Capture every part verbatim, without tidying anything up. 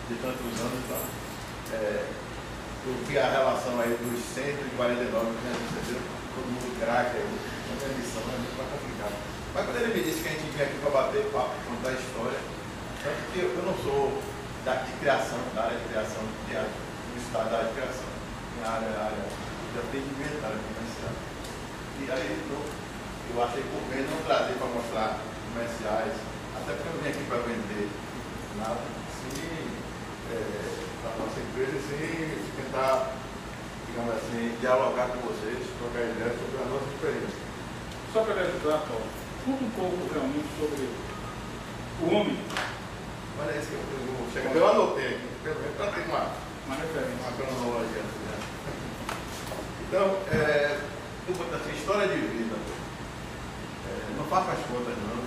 de tantos anos. Então, é, eu vi a relação aí dos cento e quarenta e nove que a gente recebeu, todo mundo craque aí, uma emissão é muito mais complicado. Mas quando ele me disse que a gente vinha aqui para bater papo, contar a história, tanto que eu, eu não sou da, de criação, da área de criação, de, do estado da área de criação, minha área é a área de atendimento, área comercial. E aí eu, eu achei por bem não trazer para mostrar comerciais, até porque eu vim aqui para vender nada, sim, é, para a nossa empresa, sim, tentar, digamos assim, dialogar com vocês, trocar ideias sobre a nossa experiência. Só para me ajudar, Paulo, conta um pouco realmente sobre o homem. Olha isso que eu vou chegar. Eu anotei aqui, pelo menos para ter uma, uma referência, uma cronologia. Né? Então, é, assim, história de vida. É, não faço as contas, não.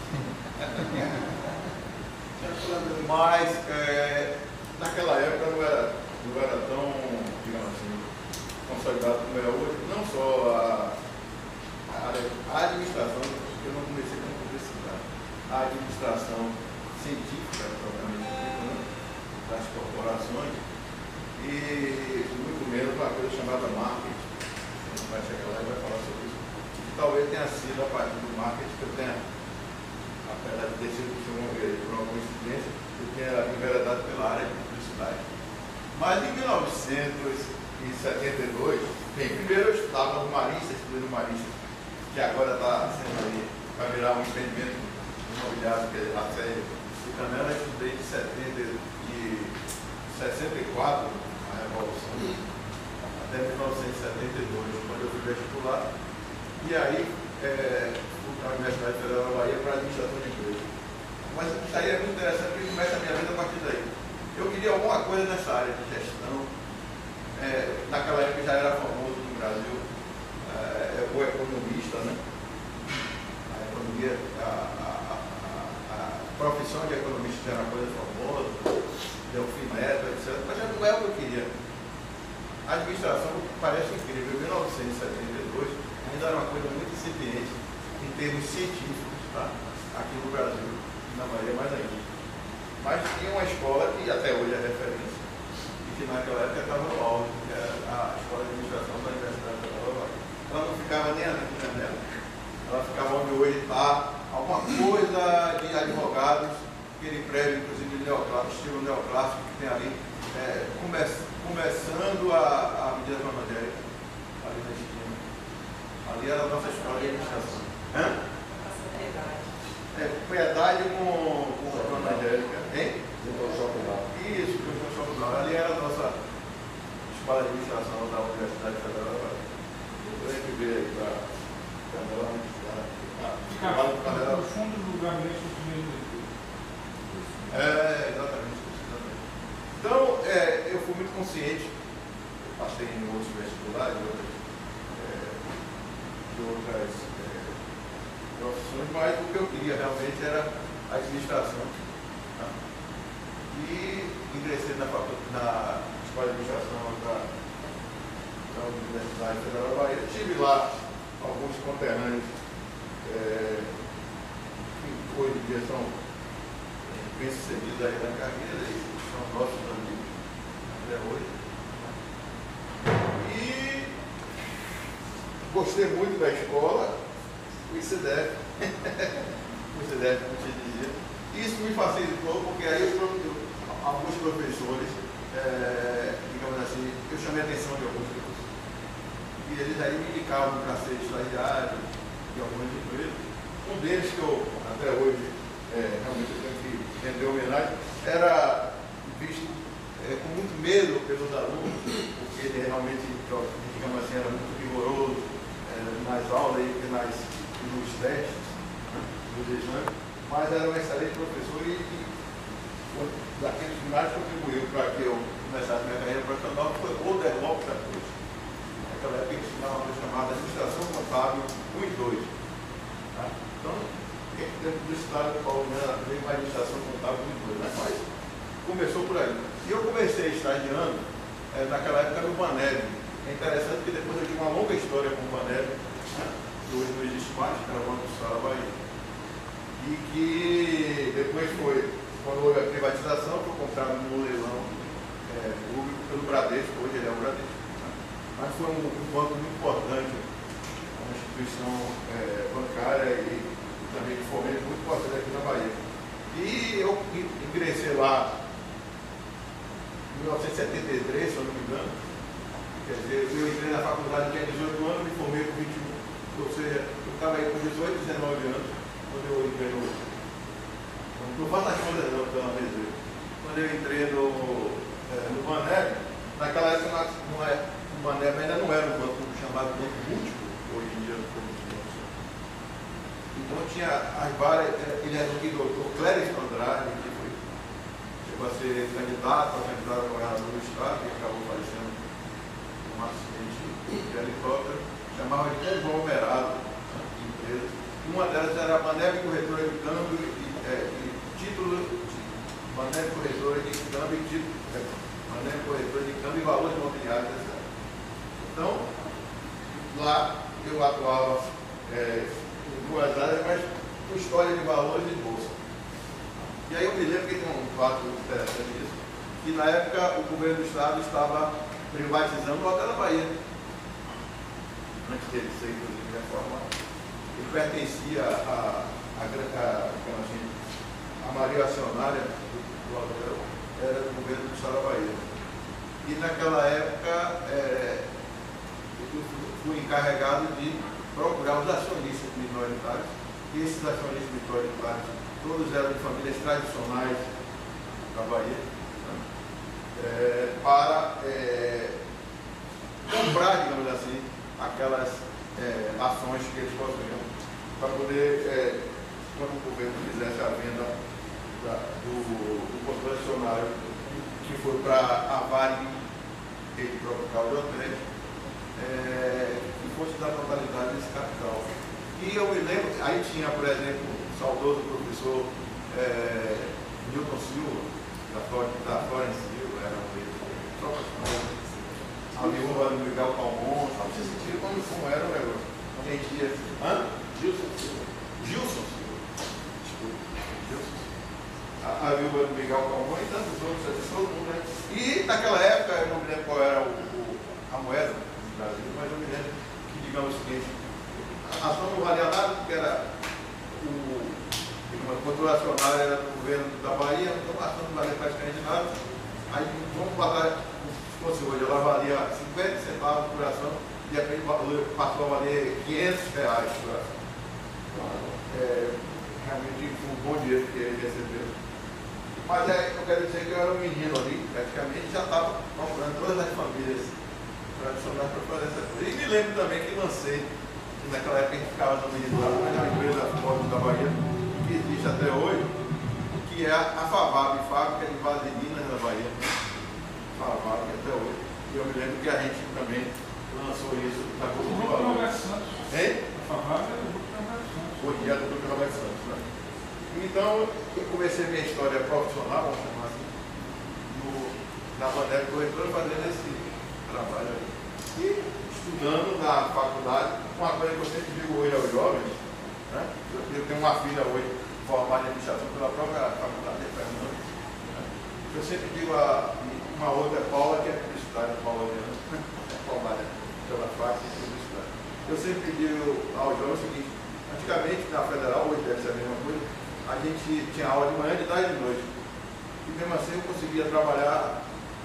Mas, é, naquela época não era, não era tão, digamos assim, consolidado como é hoje. Não só a, a, a administração, eu não comecei com publicidade, a administração científica, propriamente dita, né, das corporações, e muito menos uma coisa chamada marketing. A gente vai chegar lá e vai falar sobre isso. E talvez tenha sido a partir do marketing que eu tenha, apesar de ter sido por alguma coincidência, eu tenha enveredado pela área de publicidade. Mas em mil novecentos e setenta e dois, bem, primeiro eu estudava no Marista, estudei no Marista, que agora está sendo aí, vai virar um empreendimento imobiliário, que é a série de Canela. Eu estudei de setenta e sessenta e quatro, a Revolução, até mil novecentos e setenta e dois, quando eu fui vestibular. E aí, é, fui para a Universidade Federal da Bahia para a administração de empresas. Mas isso aí é muito interessante, porque começa a minha vida a partir daí. Eu queria alguma coisa nessa área de gestão. É, naquela época já era famoso no Brasil é, o economista, né? A economia, a, a, a, a profissão de economista já era uma coisa famosa, Delfim Neto, etcétera. Mas já não é o que eu queria. A administração parece incrível. Em mil novecentos e setenta e dois ainda era uma coisa muito incipiente em termos científicos, tá? Aqui no Brasil, na Bahia mais ainda. Mas tinha uma escola que até hoje é referência, e que naquela época estava no auge, que era a Escola de Administração da Universidade Federal da Bahia. Ela não ficava nem ali na janela, ela ficava onde hoje está alguma coisa de advogados, aquele prédio, inclusive, neoclássico, estilo neoclássico que tem ali, é, come, começando a, a Avenida Evangélica, ali na esquina. Ali era a nossa escola de administração. Hã? É, propriedade com, com a Dona Angélica, hein? Isso, com o Shopping Bar. Ali era a nossa escola de administração da Universidade Federal da Bahia. Eu tenho que ver aí para ficava no fundo do gabinete do primeiro. É, exatamente, exatamente. Então, é, eu fui muito consciente, eu passei em outros vestibulares, de outras, é, de outras é, profissões, mas o que eu queria realmente era a administração. Tá? E ingressei na, na Escola de Administração da, da Universidade Federal da Bahia. Tive lá alguns conterrâneos é, que hoje em dia são bem-sucedidos aí na carreira e são nossos amigos até hoje. E gostei muito da escola, o I C D F, o I C D F, como te dizia. Isso me facilitou, porque aí eu, eu, alguns professores, é, digamos assim, eu chamei a atenção de alguns professores. E eles aí me indicavam para ser estagiário de algumas empresas. Um deles que eu, até hoje, é, realmente eu tenho que render homenagem, era visto é, com muito medo pelos alunos, porque ele realmente, digamos assim, era muito rigoroso é, nas aulas e nas, nos testes, nos exames, mas era um excelente professor e, e daqueles que mais contribuiu para que eu começasse minha carreira profissional foi o Oder Lopes da Cruz. Naquela época ele ensinava uma coisa chamada Administração Contábil um e dois. Tá? Então, dentro do estado do Paulo Mena veio uma administração contábil um e dois, né? Mas começou por aí. E eu comecei estagiando é, naquela época no Baneb. É interessante que depois eu tive uma longa história com o Baneb, né? Que hoje não existe mais, que era o Banco do Estado da Bahia. E que depois foi, quando houve a privatização, foi comprado no Bradesco, hoje ele é o Bradesco. Né? Mas foi um, um banco muito importante, uma instituição é, bancária e também de fomento muito importante aqui na Bahia. E eu ingressei lá em mil novecentos e setenta e três, se eu não me engano. Quer dizer, eu entrei na faculdade, tinha dezoito anos, me formei com vinte e um. Ou seja, eu estava aí com dezoito, dezenove anos, quando eu entrei no. Não faço as contas não, pelo amor de Deus. Quando eu entrei no, é, no Baneb, naquela época não é, o Baneb ainda não era um banco chamado banco múltiplo, hoje em dia não. Então tinha as várias, ele era o doutor Cléris Andrade, que foi, chegou a ser candidato, a candidato a governador do estado, e acabou falecendo num acidente de helicóptero, chamava de conglomerado de empresas. Uma delas era a Baneb Corretora de Câmbio e, é, e título, Baneb Corretora de Câmbio e título, é, Baneb Corretora de Câmbio e Valores Imobiliários. Então, lá eu atuava é, duas áreas, mas com história de valores e bolsa. E aí eu me lembro que tem um fato interessante disso, que na época o governo do estado estava privatizando o Hotel da Bahia. Antes dele ser, inclusive, reformado. Ele pertencia à a, a, a, assim, a maioria acionária do, do hotel, era do governo do estado da Bahia. E naquela época é, eu fui encarregado de procurar os acionistas minoritários, e esses acionistas minoritários, todos eram de famílias tradicionais da Bahia, né? é, para é, comprar, digamos assim, aquelas é, ações que eles possuíam, para poder, é, quando o governo fizesse a venda da, do, do controle acionário, que foi para a Varig, ele próprio carro de hotéis, é, que fosse da totalidade desse capital. E eu me lembro, aí tinha, por exemplo, o saudoso professor é, Newton Silva, da Florence Silva, era um deles, só para a viúva do Miguel Calmon, só para você sentir como, como era o negócio. A gente ia. Hã? Gilson Silva. Gilson Silva. Desculpa. Gilson Silva. A, a viúva do Miguel Calmon e tantos outros, todo mundo, né? E naquela época, eu não me lembro qual era o, o, a moeda do Brasil, mas eu me lembro que, digamos o seguinte, a ação não valia nada, porque era o, o controle acionário era do governo da Bahia, então a ação não valia praticamente nada. Aí vamos botar, se fosse hoje, ela valia cinquenta centavos por ação, e de repente passou a valer quinhentos reais por ação. Então, é, realmente foi um bom dinheiro que ele recebeu. Mas é, eu quero dizer que eu era um menino ali, praticamente já estava comprando todas as famílias tradicionais para fazer essa coisa. E me lembro também que lancei, naquela época a gente ficava no militar, mas é uma empresa forte da Bahia, que existe até hoje, que é a FAVAB, Fábrica de Vaselinas da Bahia. FAVAB até hoje. E eu me lembro que a gente também lançou isso na Bolsa de Valores. Hein? A FAVAB é do Grupo Roberto Santos. Hoje é do Grupo Roberto Santos, né? Então, eu comecei minha história profissional, vamos chamar assim, no, na Baneb Corretora, fazendo esse trabalho aí. E estudando na faculdade, uma coisa que eu sempre digo hoje aos jovens, né? Eu tenho uma filha hoje formada em administração pela própria faculdade de Fernando. Né? Eu sempre digo a uma outra Paula, que é publicidade, Paula Adriana, formada pela F A C em publicidade. Eu sempre digo aos jovens o seguinte: antigamente na federal, hoje deve ser a mesma coisa, a gente tinha aula de manhã, de tarde e de noite. E mesmo assim eu conseguia trabalhar.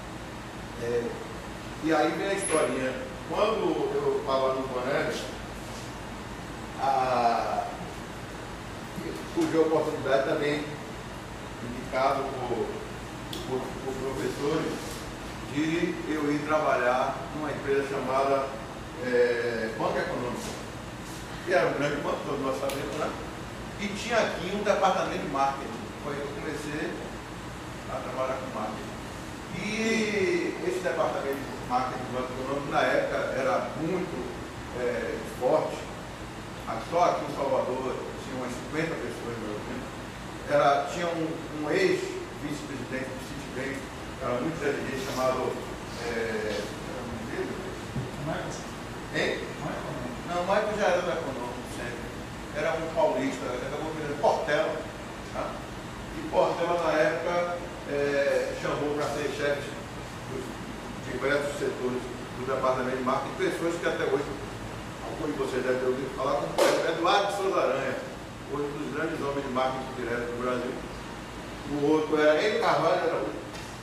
É, e aí vem a historinha. Quando eu estava no Baneb, surgiu a oportunidade também, indicado por, por, por professores, de eu ir trabalhar numa empresa chamada é, Banca Econômica, que era um grande banco, todos nós sabemos, né? E tinha aqui um departamento de marketing. Foi aí que eu comecei a trabalhar com marketing. E esse departamento de marketing do Banco Econômico, na época, era muito é, forte. Só aqui em Salvador tinha umas cinquenta pessoas, meu Deus. Era, tinha um, um ex-vice-presidente do Citibank, era muito inteligente, chamado. É, Michael? Hein? Michael? Não, o Michael já era do Econômico sempre. Era um paulista, acabou virando Portela. Tá? E Portela, na época, é, chamou para ser chefe de diversos setores do departamento de marketing, pessoas que até hoje, alguns de vocês devem ter ouvido falar, como o Eduardo Souza Aranha, um dos grandes homens de marketing direto do Brasil. O outro era Henrique Carvalho, era o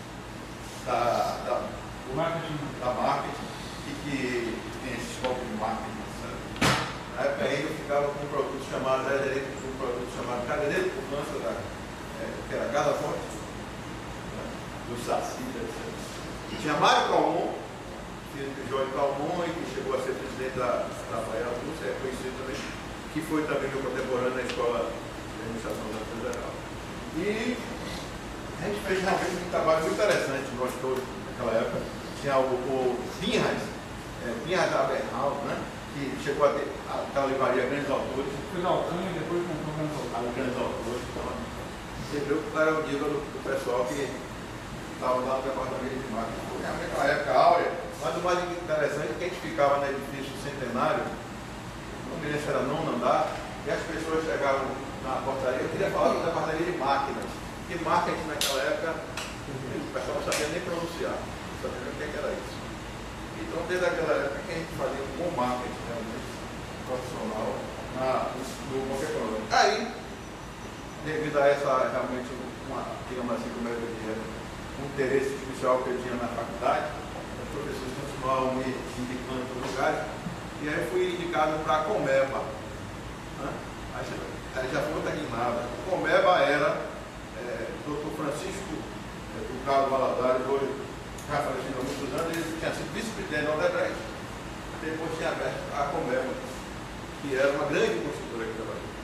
da, da, marketing. da marketing, e que tem esse foco de marketing. Sabe? Na época ainda eu ficava com um produto chamado, era direito com um produto chamado Cadeira de Poupança, da, é, que era Casa Forte, né, do Saci, etcétera. E tinha Mário Calmon, filho de Jorge Calmon, e que chegou a ser presidente da Rafael Lúcia, é conhecido também, que foi também meu contemporâneo na Escola de Administração da Federal. E a gente fez realmente um trabalho muito interessante, nós todos, naquela época. Tinha o, o Pinhas, é, Pinhas Aberhal, né? Que chegou a ter aquela livraria Grandes Autores. Fez Alcântara e depois comprou Grandes Autores. Grandes Autores. Então, você viu que era o nível do, do pessoal que estava lá no departamento de marketing. Realmente uma época áurea, mas o mais interessante é que a gente ficava no edifício Centenário, não me lembro se era nono andar, e as pessoas chegavam na portaria. Eu queria falar do departamento de máquinas, porque marketing naquela época, o pessoal não sabia nem pronunciar, não sabia nem o que era isso. Então, desde aquela época que a gente fazia um bom marketing realmente profissional na, no Banco Econômico. Aí, devido a essa realmente uma, digamos assim, como eu diria, um interesse especial que eu tinha na faculdade, os professores continuavam me indicando para lugares, e aí eu fui indicado para a Comeba. Né? Aí, aí já foi outra guinada. A Comeba era é, doutor Francisco é, do Carlos Valadares, hoje já falecido há muitos anos, ele tinha sido vice-presidente da Odebrecht, depois tinha aberto a Comeba, que era uma grande construtora aqui da Bahia.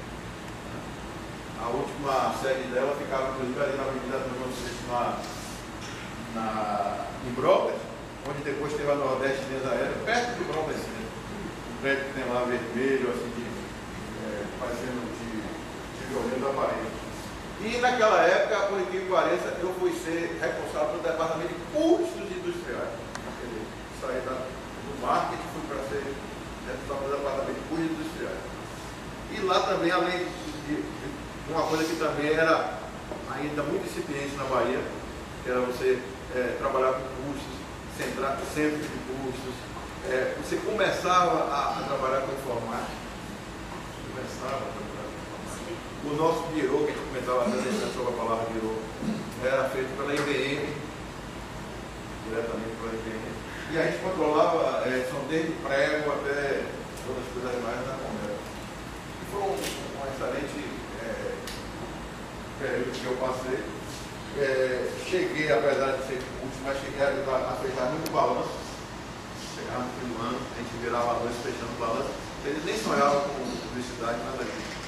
A última sede dela ficava, inclusive, ali na Avenida do Nordeste, na, na, em Brotas, onde depois teve a Nordeste Linhas Aéreas, perto de Brotas, né? Um prédio que tem lá vermelho, assim, de, é, parecendo de, de violino da Bahia. E naquela época, por incrível que pareça, eu fui ser responsável pelo departamento de custos industriais. Dizer, saí da, do marketing, fui para ser responsável pelo departamento de custos industriais. E lá também, além de, de uma coisa que também era ainda muito incipiente na Bahia, que era você é, trabalhar com custos, centrar, centros de custos. É, você começava a, a trabalhar com informática. Começava a trabalhar. O nosso bureau, que a gente comentava até sobre a palavra bureau, era feito pela I B M, diretamente pela I B M. E a gente controlava, é, são desde prego até todas as coisas mais na Comeba. E foi um, um excelente é, período que eu passei. É, cheguei, apesar de ser curso, mas cheguei a, a fechar muito balanço. Chegava no fim do ano, a gente virava a noite fechando balanço. Eles nem sonhavam com publicidade, nada disso.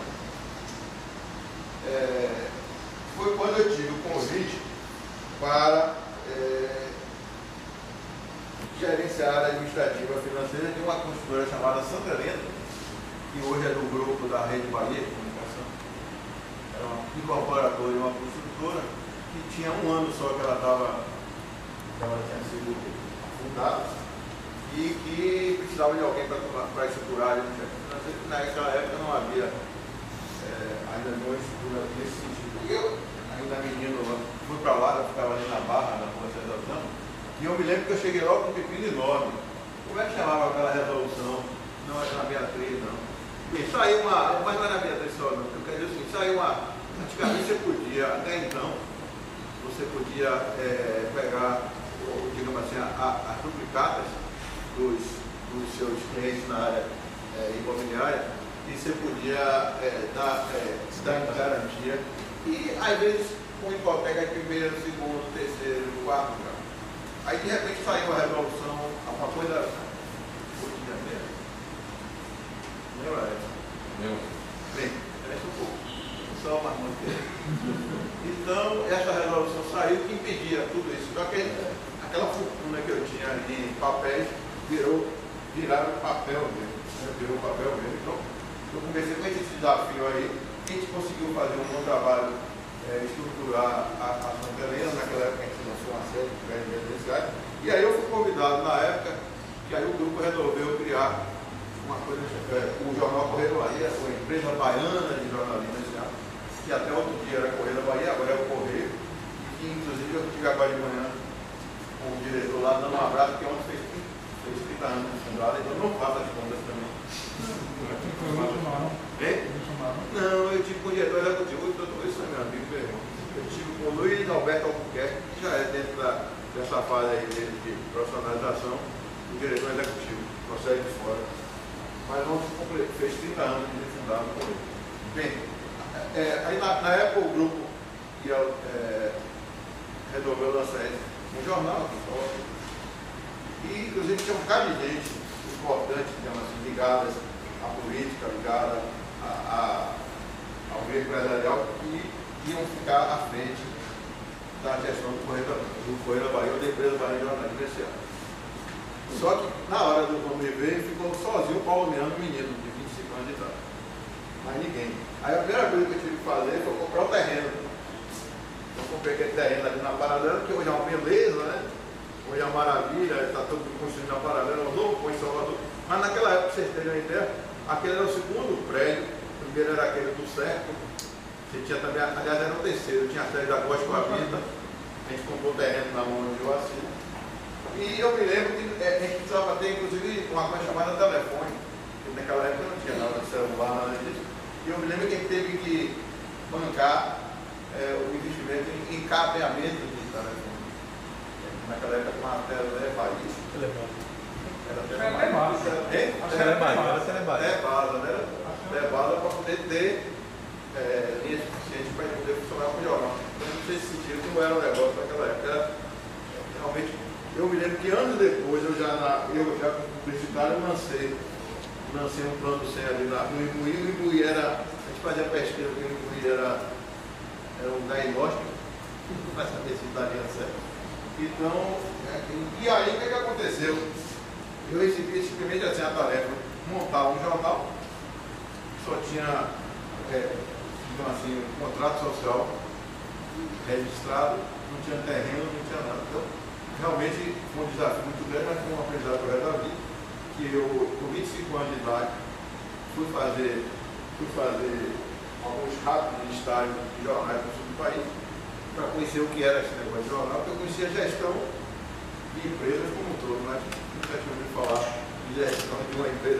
É, foi quando eu tive o convite para é, gerenciar a área administrativa financeira de uma construtora chamada Santa Helena, que hoje é do grupo da Rede Bahia de Comunicação. Era uma incorporadora e uma construtora que tinha um ano só que ela estava, ela tinha sido fundada e que precisava de alguém para estruturar a administrativa financeira, que naquela época não havia É, ainda não estrutura nesse sentido. E eu, ainda menino, fui para lá, eu ficava ali na Barra, na concentração, e eu me lembro que eu cheguei logo com um pepino enorme. Como é que chamava aquela resolução? Não era na Beatriz, não. E saiu uma, mas não era na Beatriz só, não. Eu quero dizer assim, saiu uma, antigamente você podia, até então, você podia é, pegar, digamos assim, a, a, as duplicatas dos, dos seus clientes na área é, imobiliária, e você podia é, dar, é, dar garantia, e às vezes com hipoteca de primeiro, segundo, terceiro, quarto grau. Aí de repente saiu a resolução, uma coisa cotidiana mesmo. Lembra essa? Meu. Bem, parece um pouco, só uma manter. Então essa resolução saiu que impedia tudo isso. Só que aquela fortuna que eu tinha em papéis virou, viraram papel mesmo. Virou papel mesmo. Então, eu comecei com esse desafio aí, a gente conseguiu fazer um bom trabalho, é, estruturar a, a Santa Helena. Naquela época a gente lançou uma série de prédios residenciais, e aí eu fui convidado na época, que aí o grupo resolveu criar uma coisa, é, o jornal Correio da Bahia, uma empresa baiana de jornalismo, que até outro dia era Correio da Bahia, agora é o Correio, e que inclusive eu tive agora de manhã com o diretor lá dando um abraço, porque ontem trinta anos de fundado, então não faço as contas também. Foi o chamaram. Hein? chamaram. Não, eu tive com o diretor executivo, doutor, isso é meu amigo, meu irmão. Eu tive com o Luiz Alberto Albuquerque, que já é dentro da, dessa fase aí de, de profissionalização, o diretor executivo, consegue de fora. Mas não fez trinta anos de fundado com ele. Bem, é, aí na, na época o grupo ia, é, resolveu lançar um jornal aqui fora. E inclusive tinha um bocado de gente importante, digamos assim, ligadas à política, ligada a, a, ao meio empresarial, que iam ficar à frente da gestão do Correio da, do Correio da Bahia ou da empresa Bahia de Jornalismo S A. Só que na hora do vamos ver, ficou sozinho o Paulo Leandro, menino de vinte e cinco anos de idade. Mas ninguém. Aí a primeira coisa que eu tive que fazer foi comprar o terreno. Eu comprei aquele terreno ali na Paralela, que hoje é uma beleza, né? Hoje é uma maravilha, está todo mundo construindo na Paralela, um novo ponto em Salvador. Mas naquela época, vocês terem uma ideia, aquele era o segundo prédio, o primeiro era aquele do Cerco, você tinha também, aliás era o terceiro, tinha a sede da Costa com a Vida, a gente comprou o terreno na mão de Joacir. E eu me lembro que é, a gente precisava ter, inclusive, uma coisa chamada telefone, porque naquela época não tinha nada de celular, nada disso. E eu me lembro que a gente teve que bancar é, o investimento em, em cabeamento de telefone. Naquela época com a tela é Bahia. Era Telebasa. Era Telebasa, né? Telebasa para poder ter é, linha suficiente para poder funcionar com o jornal. Então não sei se sentido que não era um negócio naquela época. Era, realmente, eu me lembro que anos depois, eu já, na, eu já como publicitário, lancei, lancei um plano sem ali na, no Imbuí. O Imbuí era, a gente fazia pesquisa, porque o Imbuí era, era um diagnóstico, para saber se daria certo. Então, é, e aí o que, que aconteceu? Eu recebi simplesmente assim a tarefa, montar um jornal, só tinha, é, então assim, um contrato social registrado, não tinha terreno, não tinha nada. Então, realmente foi um desafio muito grande, mas foi um aprendizado pro resto da vida, que eu, com vinte e cinco anos de idade, fui fazer, fui fazer alguns rápidos estágios de jornais no sul do país, para conhecer o que era esse negócio de jornal, porque eu conhecia a gestão de empresas como um todo, mas nunca tinha ouvido falar de gestão de uma empresa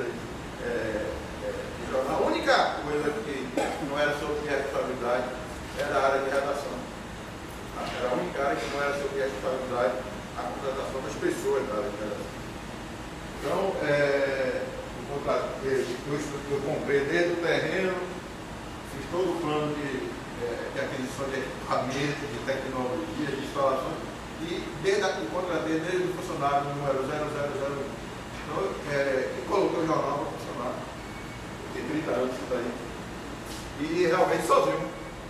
é, é, de jornal. A única coisa que não era sob minha responsabilidade era a área de redação. Era a única área que não era sob minha responsabilidade a contratação das pessoas da área de redação. Então, é, eu, eu, eu comprei desde o terreno, fiz todo o plano de É, de aquisição de equipamentos, de tecnologia, de instalações, e desde a contratei desde o funcionário número zero zero zero um. Então, é, e coloquei o jornal para funcionar. Tem trinta anos isso daí. E realmente sozinho.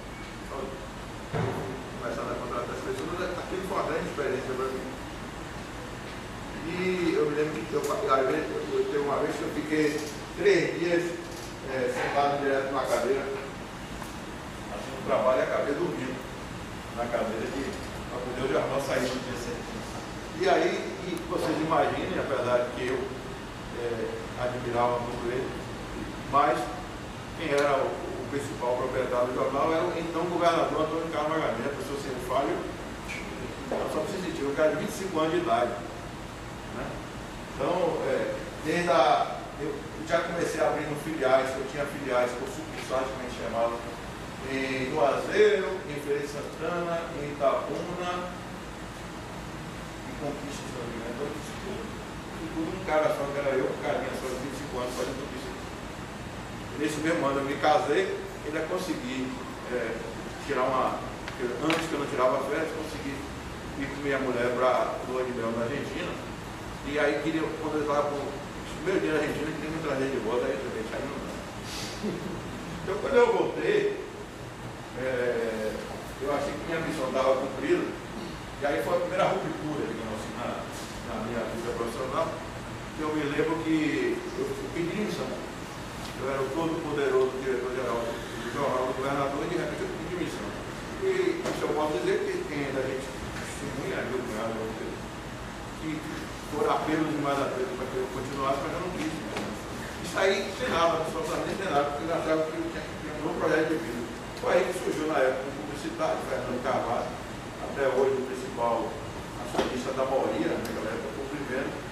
Começando a contratar as pessoas, aquilo foi uma grande experiência para mim. E eu me lembro que eu, eu, teve uma vez que eu fiquei três dias é, sentado direto numa cadeira. No trabalho e acabei dormindo na cadeira para poder o jornal sair no dia certinho. E aí, e vocês imaginem, apesar de que eu é, admirava muito ele, mas quem era o, o principal proprietário do jornal era o então governador Antônio Carlos Magalhães, a pessoa sem falho, só para se sentir, um cara de vinte e cinco anos de idade. Né? Então, é, desde a. Eu já comecei abrindo filiais, eu tinha filiais por sucursais, como a gente chamava, em Juazeiro, em Feira de Santana, em Itabuna, em Conquista, se não me engano. Então, isso tudo, isso tudo um cara só, que era eu, um carinha só de vinte e cinco anos, fazendo tudo isso. Nesse mesmo ano eu me casei, ainda consegui é, tirar uma. Antes que eu não tirava férias, consegui ir com minha mulher para a lua de mel na Argentina. E aí, queria, quando eu estava com o primeiro dia na Argentina, queria me trazer de volta, aí também, aí não dá. Então, quando eu voltei, É, eu achei que minha missão estava cumprida, e aí foi a primeira ruptura, digamos assim, na, na minha vida profissional, que eu me lembro que eu pedi missão. Eu era o todo-poderoso diretor-geral do jornal do governador, e de repente eu pedi missão. E isso eu posso dizer que quem ainda a gente testemunha, meu cunhado, que foram apelos e mais apelos para que eu continuasse, mas eu não quis. Isso aí sem nada, absolutamente sem nada, porque eu achava que eu tinha que ter um novo projeto de vida. Foi aí que surgiu na época um publicitário, Fernando Carvalho, até hoje o principal acionista da Moria, naquela época, o Privendo,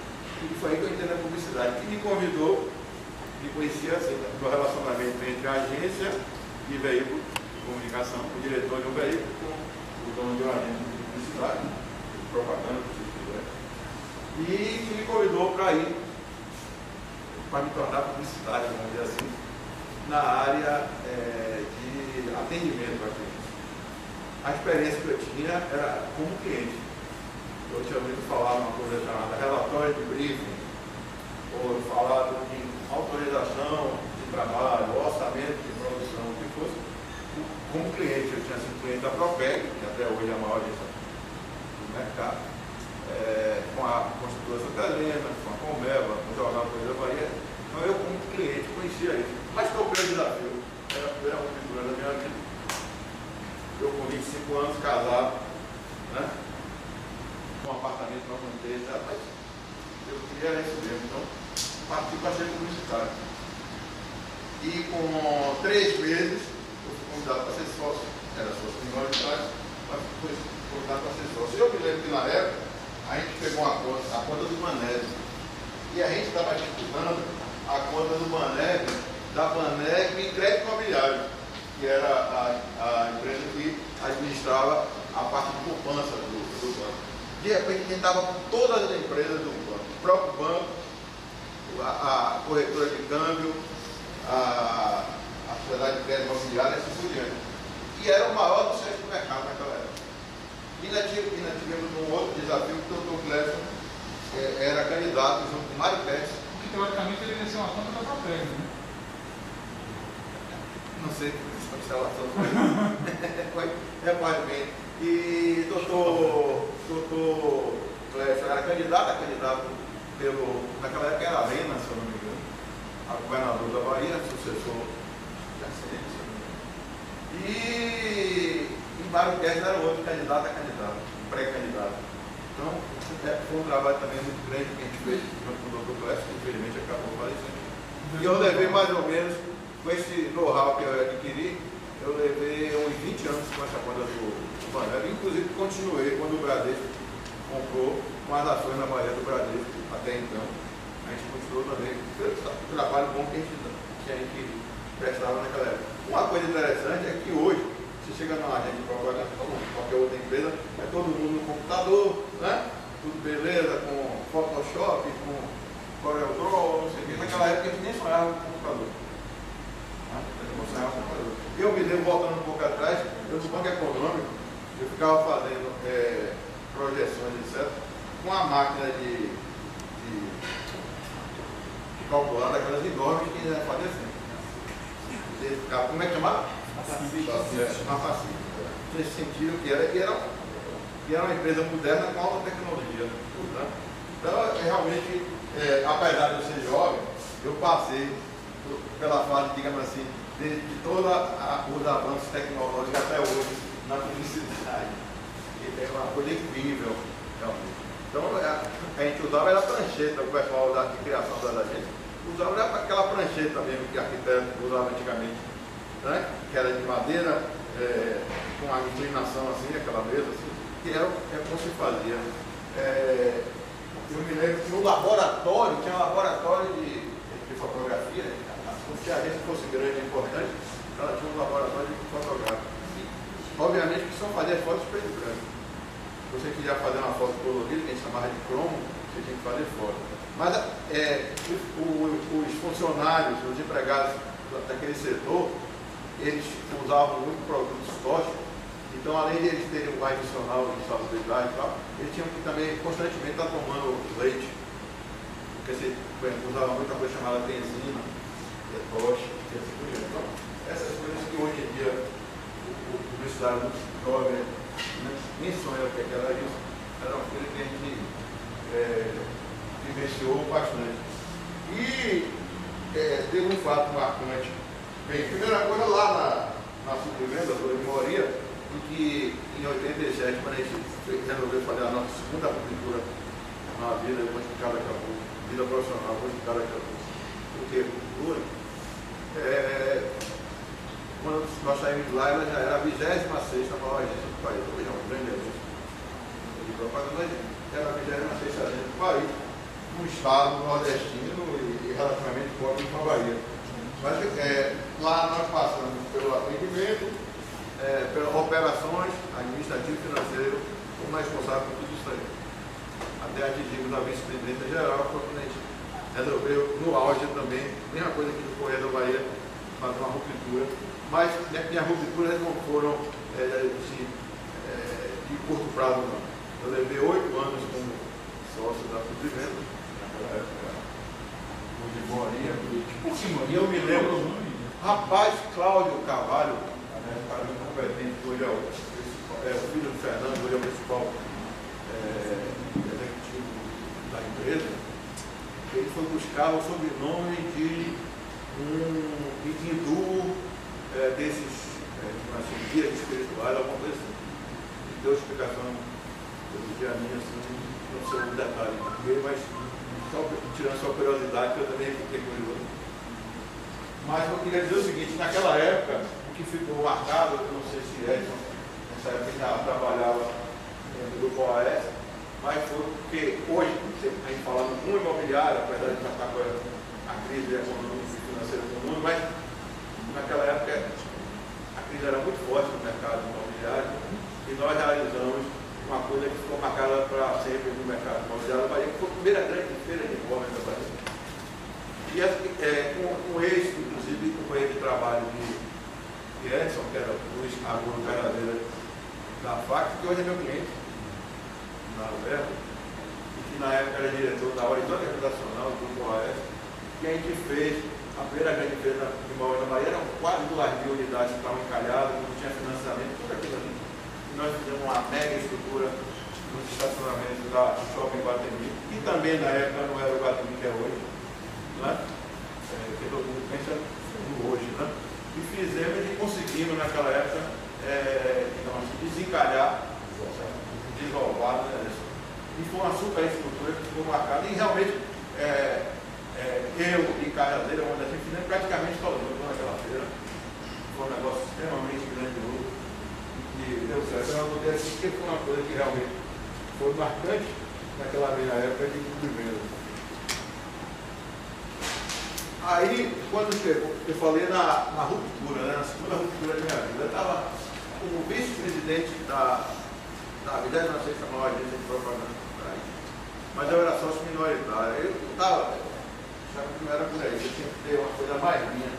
E foi aí que eu entrei na publicidade, que me convidou, me conhecia assim, no relacionamento entre a agência e veículo de comunicação, o diretor de um veículo com o dono de uma agência de publicidade, de propaganda, se você quiser. E que me convidou para ir, para me tornar publicitário, vamos dizer assim, na área é, de atendimento a clientes. A experiência que eu tinha era como cliente. Eu tinha ouvido falar uma coisa chamada relatório de briefing, ou falado de autorização de trabalho, orçamento de produção, o que fosse. Como cliente, eu tinha sido cliente da Propeg, que até hoje é a maior agência do mercado, é, com a Construtora Santa Helena, com a Comeva, com o Jornal Coisa da Bahia. Então eu, como cliente, conhecia isso. Mas qual foi o desafio? Era a primeira cultura da minha vida. Eu com vinte e cinco anos, casado, né? Com um apartamento para manter, tá? Mas eu queria isso mesmo, então parti para ser publicitário. E com três meses eu fui convidado para ser sócio. Era sócio minoritário, mas fui convidado para ser sócio. Eu me lembro que na época a gente pegou uma conta, a conta do Maneve, e a gente estava disputando a conta do Maneve, da Maneve Crédito Imobiliário, que era a, a empresa que administrava a parte de poupança do, do banco. De repente, a gente estava com todas as empresas do banco, o próprio banco, a, a corretora de câmbio, a, a sociedade de crédito imobiliário e assim por diante. E era o maior do centro do mercado naquela época. E nós tivemos um outro desafio, que o doutor Clécio é, era candidato junto com o Mário Pérez. Porque, teoricamente, ele ia ser uma conta da Propeg, né? Não sei se a instalação foi, repare bem. E doutor, doutor Clécio era candidato a candidato pelo, naquela época era a Arena, se eu não me engano, a governador da Bahia, sucessor da ciência. E, e Mário Pérez era outro candidato a candidato, pré-candidato. Então, foi um trabalho também muito grande que a gente fez junto com o doutor Clécio, que infelizmente acabou falecendo. E eu levei mais ou menos, com esse know-how que eu adquiri, eu levei uns vinte anos com essa conta do, do Maneve, inclusive continuei quando o Bradesco comprou com as ações na Bahia do Bradesco até então. A gente continuou também o trabalho bom que a gente, que a gente prestava naquela época. Uma coisa interessante é que hoje, você chega numa agência de propaganda, como qualquer outra empresa, é todo mundo no computador, né? Tudo beleza, com Photoshop, com CorelDRAW, não sei o que. Naquela época a gente nem sonhava com computador. Eu me lembro, voltando um pouco atrás, eu no Banco Econômico, eu ficava fazendo é, projeções, etcétera, com a máquina de, de, de calcular daquelas enormes que ainda fazia assim. Você ficava, como é que chamava? Uma facilidade. Nesse sentido que era, que era, que era uma empresa moderna com alta tecnologia. Né? Então, realmente, é, apesar de eu ser jovem, eu passei pela fase, digamos assim, de, de todos os avanços tecnológicos até hoje na publicidade. E é uma coisa incrível, realmente. Então, a gente usava era a prancheta, o pessoal da de criação das agências usava era aquela prancheta mesmo que arquiteto usava antigamente, né? Que era de madeira, é, com uma inclinação assim, aquela mesa assim, que era é como se fazia. É, eu me lembro que no laboratório, tinha um laboratório de, de fotografia, né? Se a agência fosse grande e importante, ela tinha um laboratório de fotográfico. Obviamente que só fazia fotos preto e branco. Se você queria fazer uma foto colorida, que a gente chamava de cromo, você tinha que fazer foto. Mas é, o, os funcionários, os empregados daquele setor, eles usavam muito produtos tóxicos. Então, além de eles terem um adicional de salubridade e tal, eles tinham que também constantemente estar tomando leite. Porque você usava muita coisa chamada benzina, detox, e assim por diante. Então, essas coisas que hoje em dia o publicitário muito jovem, né, nem sonha o que era isso, era uma coisa que a gente é, vivenciou bastante. E é, teve um fato marcante. Bem, primeira coisa lá na, na Supremenda, do Moria, em que em oitenta e sete, quando a gente resolveu fazer a nossa segunda pintura na vida, vou explicar daqui a pouco, vida profissional, vou explicar daqui a pouco o que é pintura. É, quando nós saímos de lá, ela já era a vigésima sexta maior agência do país. Hoje é uma grande agência de propaganda, mas era a vigésima sexta agência do país. um estado nordestino e, e relativamente pobre com a Bahia. Mas é, lá nós passamos pelo atendimento, é, pelas operações administrativo e financeiro, como responsável por tudo isso aí. Até atingimos a vice-presidenta geral, quando a gente resolveu, no auge também, mesma coisa que no Correio da Bahia, fazer uma ruptura. Mas né, minhas rupturas não foram é, de, é, de curto prazo, não. Eu levei oito anos como sócio da Futrivento, naquela época, de Morinha. E eu me lembro, rapaz, Cláudio Carvalho, né, um cara muito competente, hoje é o, é o filho do Fernando, hoje é o principal é, executivo da empresa. Ele foi buscar o sobrenome de um hindu é, desses é, assim, guias espirituais, alguma coisa assim. E deu explicação do dia a minha, assim, não sei um detalhe dele, mas só tirando sua curiosidade, que eu também fiquei curioso. Mas eu queria dizer o seguinte, naquela época, o que ficou marcado, eu não sei se Edson, nessa época já trabalhava no grupo O A S, mas foi porque hoje, a gente falando com imobiliário, apesar de estar com a crise econômica e financeira do mundo, mas naquela época a crise era muito forte no mercado imobiliário e nós realizamos uma coisa que ficou marcada para sempre no mercado imobiliário da Bahia, que foi a primeira grande feira de imóveis da Bahia. E é, com, com esse, inclusive, com ele de trabalho de, de Edson, que era o Aguro Caradeira da F A C, que hoje é meu cliente, na Alberto, e que na época era diretor da Horizonte Reputacional do Grupo O A S, que a gente fez a primeira grande feira de imóveis da Bahia, eram quase duas mil unidades que estavam encalhadas, não tinha financiamento, tudo aquilo ali. E nós fizemos uma mega estrutura nos estacionamentos da Shopping Guatemi, que também na época não era o Guatemi que é hoje, né? É, que todo mundo pensa no hoje, né? E fizemos e conseguimos naquela época é, então, assim, desencalhar, desovar, né? E foi uma super estrutura que ficou marcada e realmente é, é, eu e Cajazeira, onde a gente fizemos praticamente sozinho naquela feira. Foi um negócio extremamente grandioso e que deu certo. Eu não podia dizer que foi uma coisa que realmente foi marcante naquela minha época de cumprimento. Aí, quando chegou, eu falei na, na ruptura, né, na segunda ruptura da minha vida, eu estava como vice-presidente da, da vigésima sexta maior agência de propaganda do país, mas eu era sócio minoritário. Eu estava, já que não era por aí, eu tinha que ter uma coisa mais minha.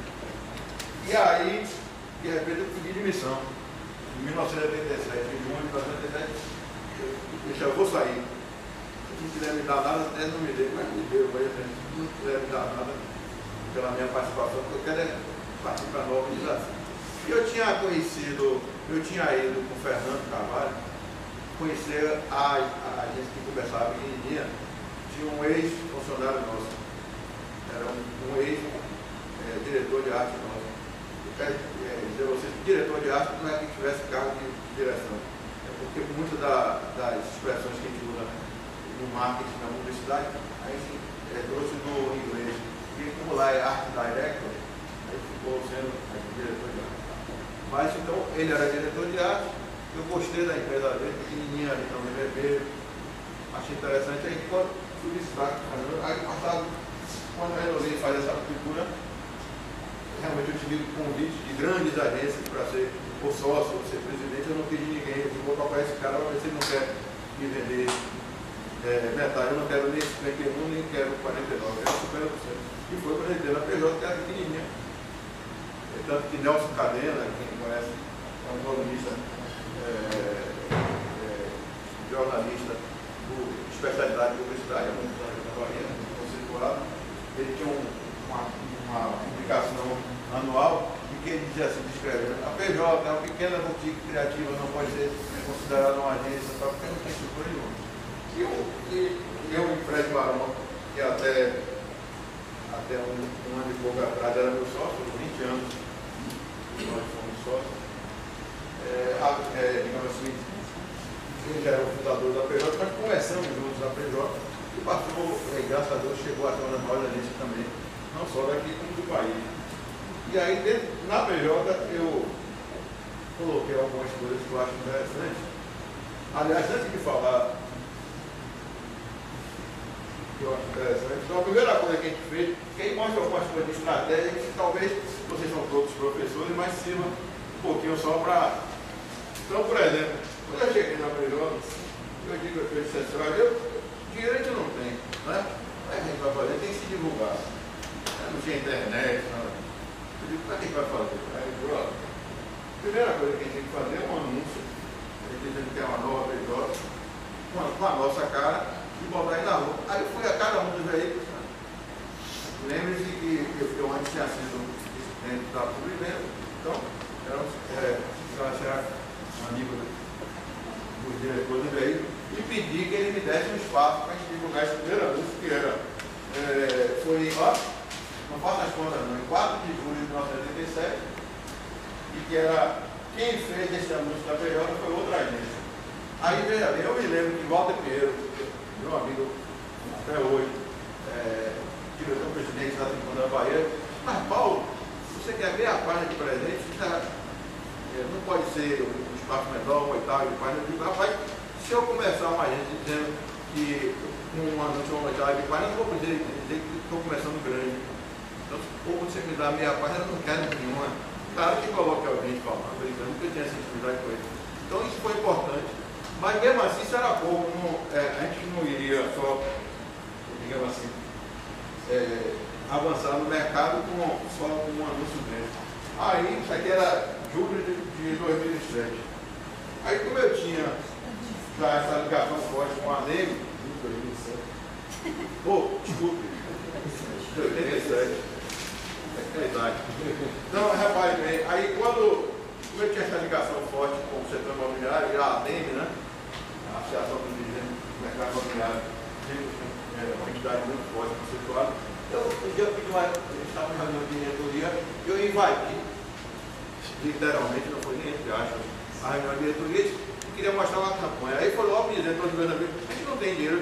E aí, de repente, eu pedi demissão. Em mil novecentos e oitenta e sete, em junho de mil novecentos e oitenta e sete, eu disse, eu vou sair. Se não quiser me dar nada, até não me dê, mas me deu, mas se não quiser me dar nada, pela minha participação, porque eu quero é partir para novos desafios. E eu tinha conhecido, eu tinha ido com o Fernando Carvalho, conhecer a, a agência que conversava pequenininha, tinha um ex-funcionário nosso, era um, um ex-diretor é, de arte nosso. Eu quero é, dizer a vocês que diretor de arte não é que tivesse cargo de direção, é porque muitas da, das expressões que a gente usa no marketing, na publicidade, a gente é, trouxe do inglês. E como lá é arte director, aí ficou sendo diretor de arte. Mas então ele era diretor de arte, eu gostei da empresa dele, pequenininha ali também, bebê, achei interessante. Aí quando fui visitar, aí passado, quando eu resolvi fazer essa cultura, realmente eu tive convite de grandes agências para ser ou sócio, ou ser presidente. Eu não pedi ninguém, eu vou tocar esse cara, mas ele não quer me vender é, metade, eu não quero nem cinquenta e um, nem quero quarenta e nove, eu quero cinquenta por cento. E foi quando ele deu na P J, que era pequenininha. Tanto que Nelson Cadena, quem conhece, é um colunista, é, é, jornalista de especialidade de publicidade, há muitos anos na Bahia, no circulado, ele tinha um, uma, uma publicação anual em que ele dizia assim, descrevendo, a P J é uma pequena boutique criativa, não pode ser considerada uma agência, só porque não tem estrutura nenhuma. E eu, e eu e Fred Barão, que até até um, um ano e pouco atrás era meu sócio, vinte anos nós fomos sócios, é, é, digamos assim, ele já era o fundador da P J, nós começamos juntos da P J e passou, e graças a Deus chegou a ser uma das maiores agências também, não só daqui como do país. E aí dentro, na P J eu coloquei algumas coisas que eu acho interessantes. Aliás, antes de falar que eu acho interessante. Então, a primeira coisa que a gente fez, que aí mostra algumas coisas de estratégia que talvez vocês são todos professores, mas sirva um pouquinho só para... Então, por exemplo, quando eu cheguei na Prejoga, eu digo para o professor, olha, eu, dinheiro a gente não tem, né? Aí a gente vai fazer, tem que se divulgar. Não tinha internet, nada. Eu digo, para que vai fazer? Aí eu digo, ó, a primeira coisa que a gente tem que fazer é um anúncio. A gente tem que ter uma nova Prejoga, com a nossa cara, e botar aí na rua. Aí eu fui a cada um dos veículos. Né? Lembre-se que eu, eu antes tinha sido dentro da Publivenda, então, era um é, amigo dos diretores do veículo, e pedi que ele me desse um espaço para a gente divulgar esse primeiro anúncio, que era, é, foi, ó, não faço as contas não, em quatro de julho de mil novecentos e oitenta e sete, e que era, quem fez esse anúncio da P J foi outra agência. Aí, veja bem, eu me lembro que Walter Pinheiro, meu amigo até hoje, é, diretor-presidente da Tribuna da Bahia, mas Paulo, se você quer ver a página de presente, tá, é, não pode ser um espaço menor, um oitavo de página, eu digo, rapaz, se eu começar uma agência dizendo que um anúncio uma oitava de página, eu não vou dizer, dizer que estou começando grande. Então, ou você me dá meia página, eu não quero nenhuma. Claro que coloque alguém falando, brincando, porque eu tinha sensibilidade com ele. Então, isso foi importante. Mas mesmo assim, isso era pouco. Não, é, a gente não iria só, digamos assim, é, avançar no mercado com só com um anúncio desse. Aí, isso aqui era julho de, de dois mil e sete. Aí, como eu tinha já essa ligação forte com a N E M, dois mil e sete. Oh, desculpe, de oitenta e sete. É a idade. Então, repare bem, aí quando como eu tinha essa ligação forte com o setor imobiliário, e a ADEME, né? A Associação dos Dirigentes do Mercado Imobiliário, é uma entidade muito forte conceituada. Eu, um dia eu pedi uma, eu estava em reunião de diretoria, eu invadi, literalmente, não foi nem entre aspas, a reunião de diretoria e queria mostrar uma campanha. Aí foi logo me dizendo, todos os meus amigos, a gente não tem dinheiro,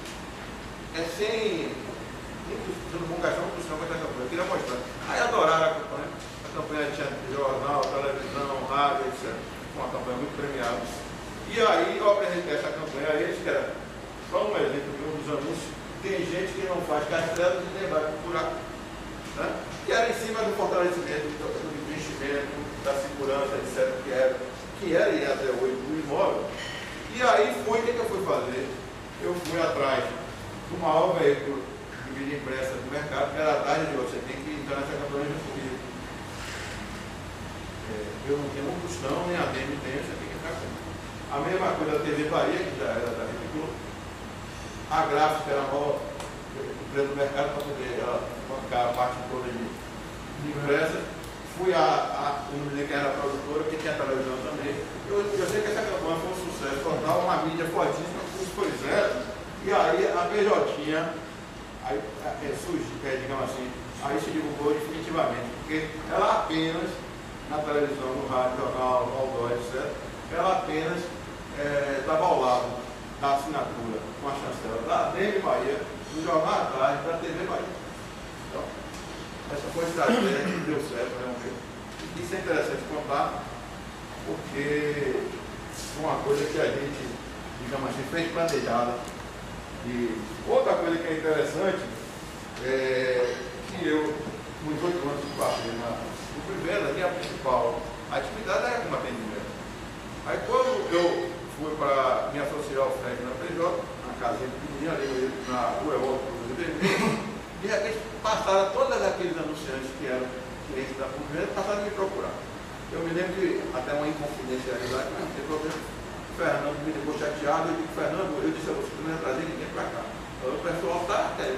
é sem, você não vão gastar um por cento com essa campanha, eu queria mostrar. Aí adoraram a campanha. A campanha tinha jornal, televisão, rádio, etcétera. Uma campanha muito premiada. E aí eu apresentei essa campanha a eles, que era só um exemplo de um dos anúncios. Tem gente que não faz castelo e nem vai procurar. Né? Que era em cima do fortalecimento do, do investimento, da segurança, etcétera. Que era, que era e até hoje do imóvel. E aí foi o que eu fui fazer. Eu fui atrás do maior veículo de mídia impressa do mercado, que era a tarde de hoje. Você tem que entrar nessa campanha junto comigo. Eu não tenho um tostão, nem a D M tem, você tem que ficar com. A mesma coisa da T V Bahia, que já era da Rede Globo. A gráfica era a maior empresa do mercado para poder ela, bancar a parte toda de, de impressa. Fui a, a, não dizer que era a produtora, que tinha televisão também. Eu, eu sei que essa campanha foi um sucesso total, uma mídia fortíssima, o custo foi zero. E aí a P J aí, é, surgiu, é, digamos assim, aí se divulgou definitivamente, porque ela apenas na televisão, no rádio, jornal, no outdoor, etcétera, ela apenas é, dava ao lado da assinatura com a chancela da T V Bahia, do Jornal à Tarde, da T V Bahia. Então, essa foi a estratégia que deu certo realmente. Isso é interessante contar, porque é uma coisa que a gente, digamos assim, fez planejada. E outra coisa que é interessante é que eu, com os oito anos que passei na Primeiro, a minha principal atividade era como atendimento. Aí quando eu fui para me associar ao frente na P J, na casinha pequenininha ali na rua Europa, de repente passaram todos aqueles anunciantes que eram clientes da Primeira, passaram a me procurar. Eu me lembro de até uma inconfidencialidade, mas não tem problema. O Fernando me ligou chateado, eu digo, Fernando, eu disse a você que não ia trazer ninguém para cá. O pessoal está até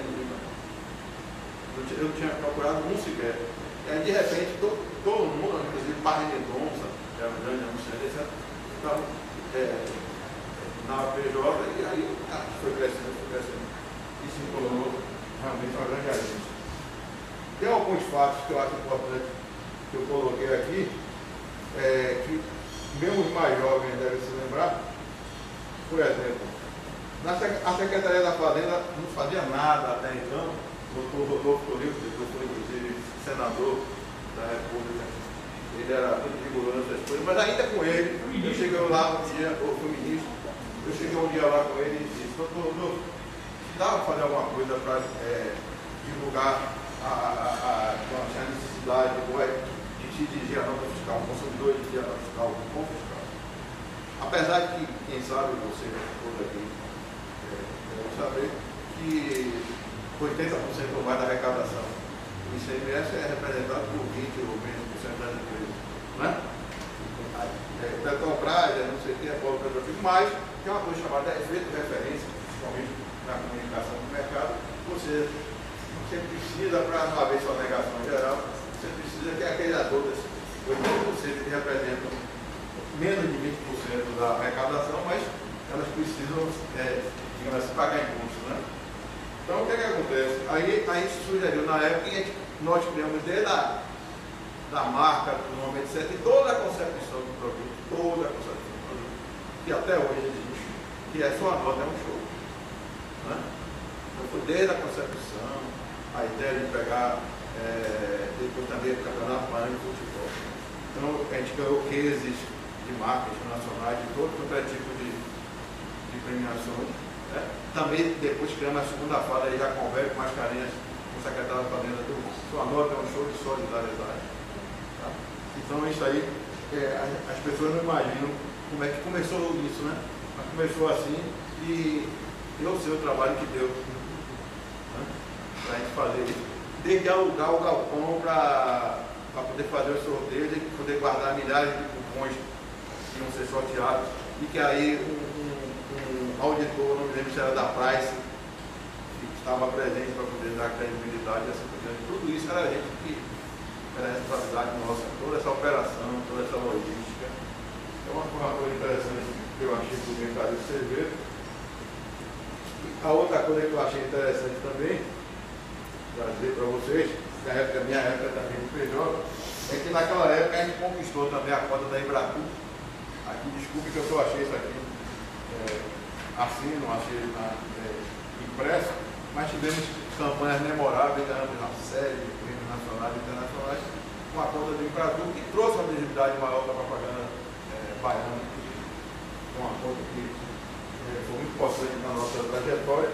eu tinha procurado um sequer. E aí, de repente, todo, todo mundo, inclusive Barra Mendonça, que era um grande anunciante, estava é, na P J, e aí ah, foi crescendo, foi crescendo, e se tornou realmente uma grande agência. Tem alguns fatos que eu acho importante que eu coloquei aqui, é, que mesmo os mais jovens devem se lembrar. Por exemplo, na sec a Secretaria da Fazenda não fazia nada até então. O doutor Rodolfo Tolito, depois foi inclusive senador da República, ele era muito rigoroso essas coisas, mas ainda com ele, eu cheguei lá um dia, ou foi ministro, eu cheguei um dia lá com ele e disse, doutor Rodolfo, precisava fazer alguma coisa para é, divulgar a, a, a, a necessidade de se dirigir a nota fiscal, o consumidor dirigir a nota fiscal com fiscal. Apesar de que, quem sabe, você todos aqui é, deve saber que oitenta por cento ou mais da arrecadação do I C M S é representado por vinte ou menos por cento das empresas. Né? É, Petrobras, é, não sei o que, é Polo Petrofísico, mas tem uma coisa chamada efeito de referência, principalmente na comunicação do mercado. Você, você precisa, para não haver só negação geral, você precisa que aqueles atores, oitenta por cento que representam menos de vinte por cento da arrecadação, mas elas precisam, é, digamos assim, pagar imposto. Né? Então, o que é que acontece? Aí a gente sugeriu na época que nós criamos desde a da marca, do nome, etcétera, e toda a concepção do produto, toda a concepção do produto, que até hoje existe, que é sua nota, é um show. Né? Então, foi desde a concepção, a ideia de pegar, é, depois também o campeonato baiano de futebol. Então, a gente ganhou cases de marcas internacionais, de todo quanto é tipo de, de premiações. Né? Também, depois criamos a segunda fase, aí já conversa com Mascarenhas, com o secretário da Fazenda, do sua nota é um show de solidariedade. Então isso aí, é, as pessoas não imaginam como é que começou isso, né? Mas começou assim e eu sei o trabalho que deu, né? Para a gente fazer isso. Desde alugar o galpão para poder fazer os sorteios e poder guardar milhares de cupons que iam ser sorteados. E que aí um, um, um auditor, não me lembro se era da Price, que estava presente para poder dar credibilidade a essa coisa. Tudo isso era a gente que era a responsabilidade nossa, toda essa operação, toda essa logística. É uma, uma coisa interessante que eu achei do mercado de cerveja. A outra coisa que eu achei interessante também, trazer para vocês, que a época, minha época também do P J, é que naquela época a gente conquistou também a cota da Embratur. Aqui, desculpe que eu só achei isso aqui é, assim, não achei na, é, impresso, mas tivemos campanhas memoráveis, ganhamos uma série de prêmios nacionais e internacionais, com a conta do Embratur, que trouxe uma visibilidade maior da propaganda é, baiana, com uma conta que é, foi muito importante na nossa trajetória.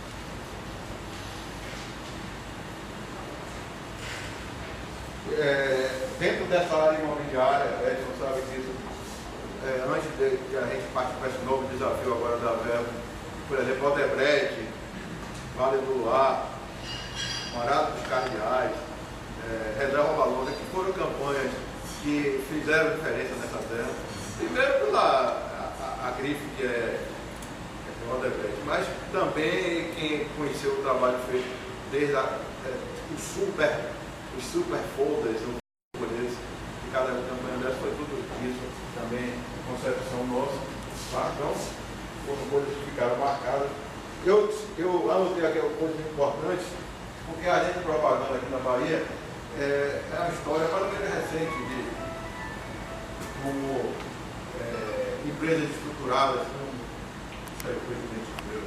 É, dentro dessa área imobiliária, a Edson sabe disso, é, antes de que a gente participar desse novo desafio agora da Verbo, por exemplo, Odebrecht, Vale do Luar, Morada dos Cardeais, é, Reserva Valona, que foram campanhas que fizeram diferença nessa terra. Primeiro pela a, a, a grife que é, é o Odebrecht, mas também quem conheceu o trabalho feito desde a, é, o super, os super folders, o deles, de cada campanha dessa foi tudo isso, também concepção nossa. Tá? Então, foram coisas que ficaram marcadas. Eu, eu anotei aqui coisas importantes, porque a agente de propaganda aqui na Bahia é, é uma história mais ou menos recente de como é, empresas estruturadas, como é, o presidente meu.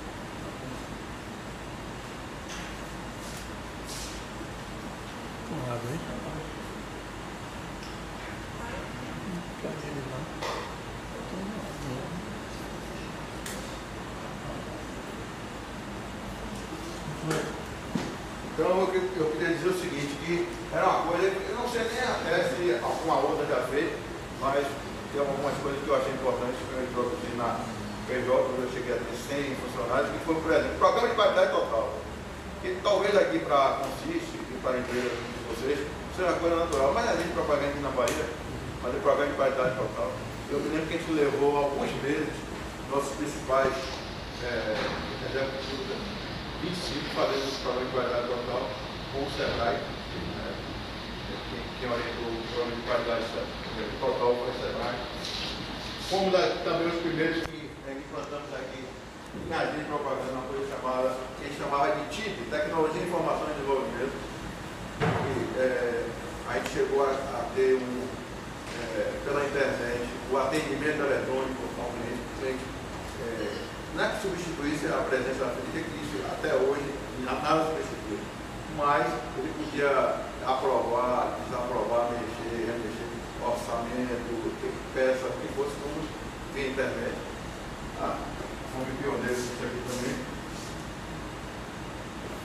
Vamos lá, bem. Então eu, eu queria dizer o seguinte, que era uma coisa que eu não sei nem até se alguma outra já fez, mas tem algumas coisas que eu achei importantes que eu introduzi na P J, quando eu cheguei a ter cem funcionários, que foi, por exemplo, programa de qualidade total. Que talvez aqui para a Consiste e para a empresa de vocês seja uma coisa natural, mas a gente propaganda aqui na Bahia, fazer programa de qualidade total. Eu me lembro que a gente levou alguns meses, nossos principais é, vinte e cinco fazendo esse programa de qualidade total com o Sebrae, né? quem, quem orientou o programa de qualidade total foi o Sebrae. Fomos também os primeiros que é, implantamos aqui na agência de propaganda uma coisa chamada, que a gente chamava de T I D, Tecnologia, Informação e Desenvolvimento. E, é, a gente chegou a, a ter um, é, pela internet o atendimento eletrônico ao cliente. É, não é que substituísse a presença da polícia, que isso até hoje nada substitui, mas ele podia aprovar, desaprovar, mexer, remexer orçamento, peça, o que fosse como via internet. Ah, fomos pioneiros nisso aqui também.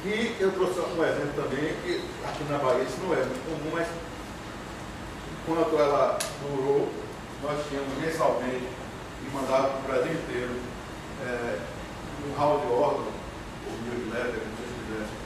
E eu trouxe um exemplo também, que aqui na Bahia isso não é muito comum, mas enquanto ela durou, nós tínhamos mensalmente e mandava para o Brasil inteiro é, um hall de órgão, ou newsletter, não sei se fizesse,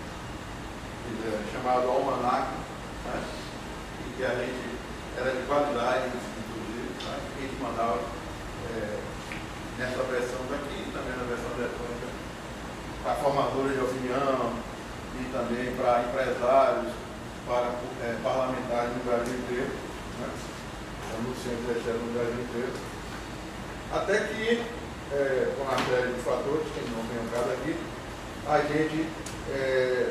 é, chamado Almanac, né? E que a gente era de qualidade, inclusive, né? E a gente mandava é, nessa versão daqui e também na versão eletrônica para formadores de opinião e também para empresários, para é, parlamentares no Brasil inteiro, né? Anunciantes no Brasil inteiro. Até que, é, com uma série de fatores, que não vem um caso aqui, a gente é,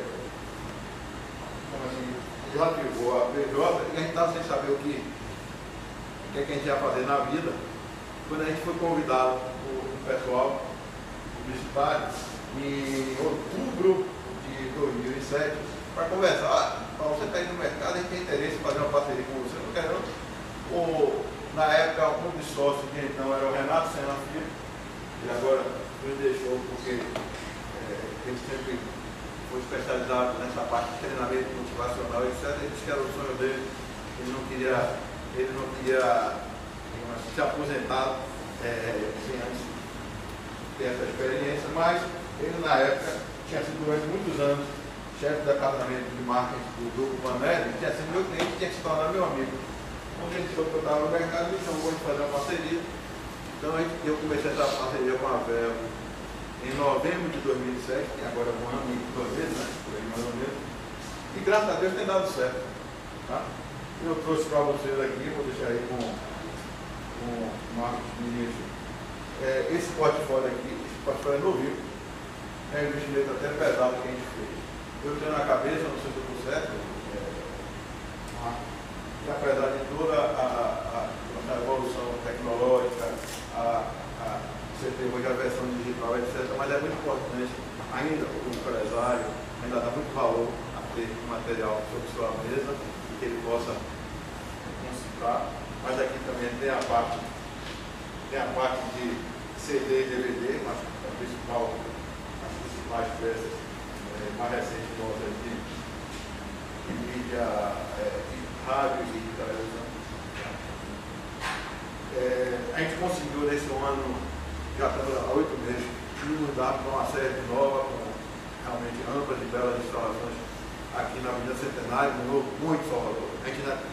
como assim, desativou a P J e a gente estava sem saber o que, o que, é que a gente ia fazer na vida. Quando a gente foi convidado por um pessoal publicitário em outubro de dois mil e sete para conversar. Ah, você está aí no mercado, a gente tem interesse em fazer uma parceria com você, não quero. O, na época, um dos sócios que então era o Renato Sena Filho, que agora nos deixou porque é, ele sempre foi especializado nessa parte de treinamento motivacional, etcétera. Ele disse que era o sonho dele, ele não queria, ele não queria assim, se aposentar é, sem antes ter essa experiência, mas ele na época tinha sido durante muitos anos chefe do departamento de marketing do Grupo Panelli, tinha sido meu cliente e tinha se tornado meu amigo. Quando ele soube que eu estava no mercado, ele chamou de fazer uma parceria. Então eu comecei essa parceria com a Velvo em novembro de dois mil e sete, que agora é um ano e dois meses, né? Por aí mais ou menos. E graças a Deus tem dado certo. Tá? Eu trouxe para vocês aqui, vou deixar aí com, com o Marcos Ministro, é, esse portfólio aqui, esse portfólio é novinho, é um investimento até pesado que a gente fez. Eu tenho na cabeça, não sei se eu estou certo, é, que apesar de toda a, a, a evolução tecnológica, a, a, você tem hoje a versão digital, etcétera, mas é muito importante ainda para o empresário, ainda dá muito valor a ter material sobre sua mesa e que ele possa consultar. Mas aqui também tem a parte, tem a parte de C D e D V D, mas a principal, as principais peças é, mais recentes nossas de, de mídia, é, rádio e televisão. É, a gente conseguiu nesse ano, já estamos há oito meses, nos dar para uma série nova, com realmente amplas e belas instalações aqui na Avenida Centenário, no Novo, muito Salvador. A gente ainda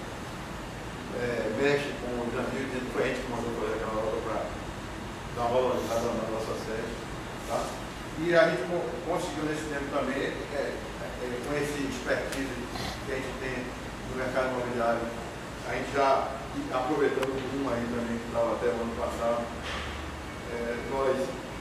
é, mexe com os amigos, dizendo que foi a gente que mandou fazer aquela obra para dar uma valorizada na nossa sede. Tá? E a gente conseguiu nesse tempo também, é, é, com esse expertise que a gente tem no mercado imobiliário, a gente já, aproveitando o boom aí também, que estava até o ano passado, é, nós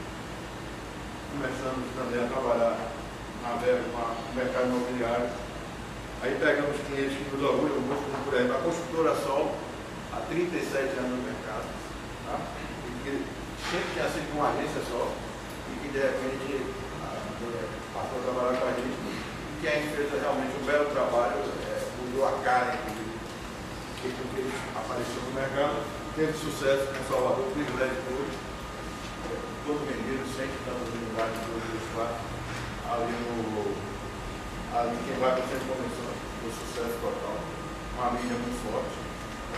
começamos também a trabalhar na Velvo com o mercado imobiliário. Aí pegamos clientes que nos orgulham muito, como por exemplo a Construtora Sol, há trinta e sete anos no mercado, tá? E que sempre tinha sido uma agência só, e que de repente passou a trabalhar com a gente, e que a gente fez realmente um belo trabalho. A cara, que porque apareceu no mercado, teve sucesso em Salvador, privilégio todo, todo vendido, sempre tantas unidades de dois quatro, ali no. Ali quem vai para o centro de convenções, o sucesso total, uma mídia muito forte. Né?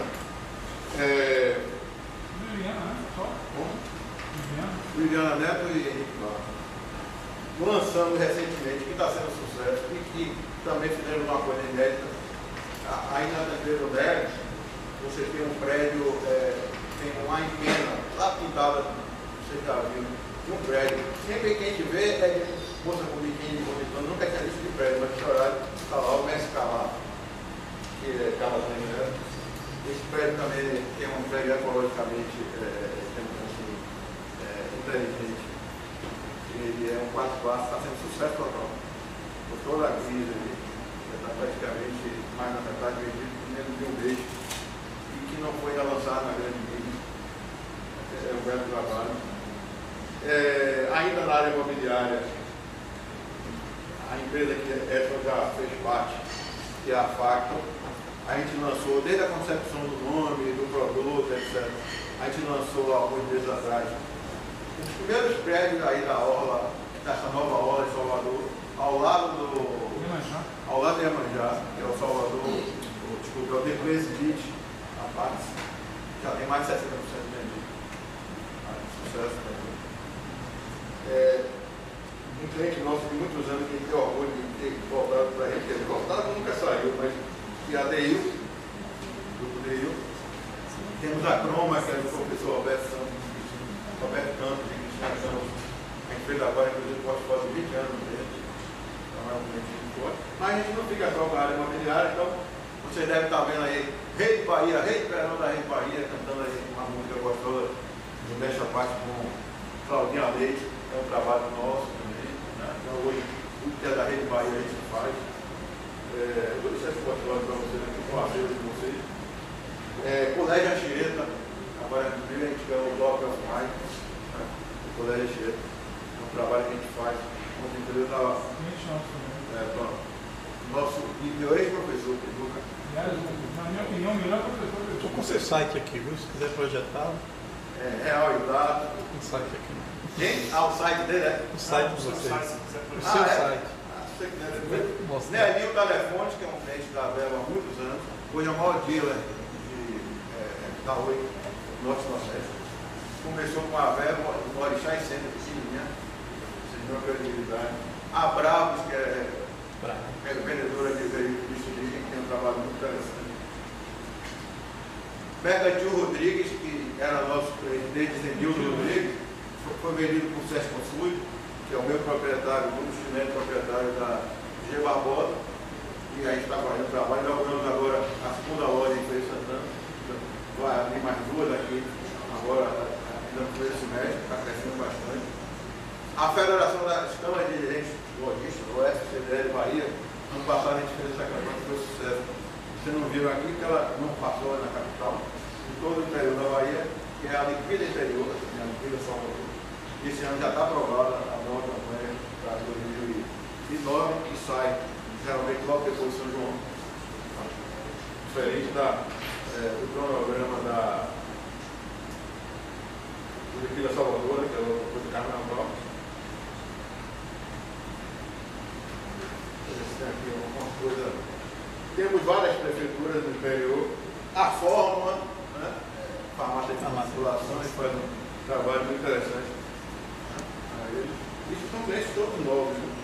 É, Viviana, né? Só? Como? Viviana. Viviana Neto e Henrique Norte. Lançamos recentemente, que está sendo sucesso, e que também fizemos uma coisa inédita. Aí na Tancredo Neves, você tem um prédio, é, tem uma empena, lá pintada, você já viu, um prédio. Sempre que a gente vê é moça com biquíni, bonitona, nunca tinha visto de prédio, mas nesse horário está lá o Mestre Calar, que é Carlos Neves. Esse prédio também tem um prédio ecologicamente é, assim, é, inteligente. Ele é um quatro quartos, está sendo sucesso total. Por toda a crise ali. Está praticamente mais na metade vendido por menos de um mês e que não foi lançado na grande mídia. É um belo trabalho. É, ainda na área imobiliária, a empresa que essa já fez parte, que é a Facto, a gente lançou desde a concepção do nome, do produto, etcétera. A gente lançou há alguns meses atrás os primeiros prédios aí da orla, dessa nova orla de Salvador, ao lado do cliente nosso de muitos anos que tem orgulho de ter voltado para a gente, ele voltado nunca saiu, mas que aderiu, grupo aderiu. Temos a Croma, que é do professor Roberto Santos, Roberto Campos e Cristiano Santos. A gente fez agora, inclusive, pode fazer vinte anos dele. Então é um cliente muito forte. Mas a gente não fica só com a área imobiliária, então vocês devem estar vendo aí Rei de Bahia, Rei de Verão da Rei de Bahia, cantando aí uma música gostosa, modéstia à parte com Claudinha Leite, é um trabalho nosso também. Né? Então hoje, tudo que é da Rei de Bahia a gente faz. É, eu vou deixar esse gostoso para vocês aqui, com a ajuda de vocês. É, Colégio Anchieta, agora em a gente ganhou o Doc of Mike, né? O Colégio Anchieta, é um trabalho que a gente faz. Ontem eu estava. É, nosso meu ex-professor que educa. Na minha opinião, o melhor professor que eu Estou com o seu site aqui, viu? Se quiser projetar, é Real e Dado. o site aqui. Quem? Ah, o site dele é? O site Ah, de o seu vocês. site, se quiser O projetar. seu Ah, é? site. Ah, sei que deve Mostra. Nelinho Telefones, que é um cliente da Vela há muitos anos, hoje é o maior dealer de, é, da Oi, Norte e Nordeste. Começou com a Vela, no Orixá e Centro, pequenininha, vocês viram a credibilidade. A Bravos, que é, é vendedora de veículos de origem, que tem um trabalho muito interessante. Mercantil Rodrigues, que era nosso presidente, Zenildo Rodrigues, foi vendido por Sérgio Consul, que é o meu proprietário, o Chinelo, proprietário da G Barbosa, e a gente está fazendo trabalho. Inauguramos agora a segunda loja em Feira Santana, vai abrir mais duas aqui, agora ainda no primeiro semestre, está crescendo bastante. A Federação das Câmaras de Dirigentes Lojistas, o F C D L Bahia, ano passado a gente fez essa campanha que foi sucesso. Vocês não viram aqui que ela não passou na capital, em todo o interior da Bahia, que é a Liquida Interior, a Liquida Salvador. Esse ano já está aprovada a nova campanha para dois mil e nove, que sai geralmente logo depois de São João. Diferente da, é, do cronograma da do Liquida Salvador, que é o do Carnaval. Tem aqui alguma coisa. Temos várias prefeituras no interior. A Fórmula, né? Farmácia de manipulação, eles fazem um trabalho muito interessante. Aí, isso são clientes todos novos. Né?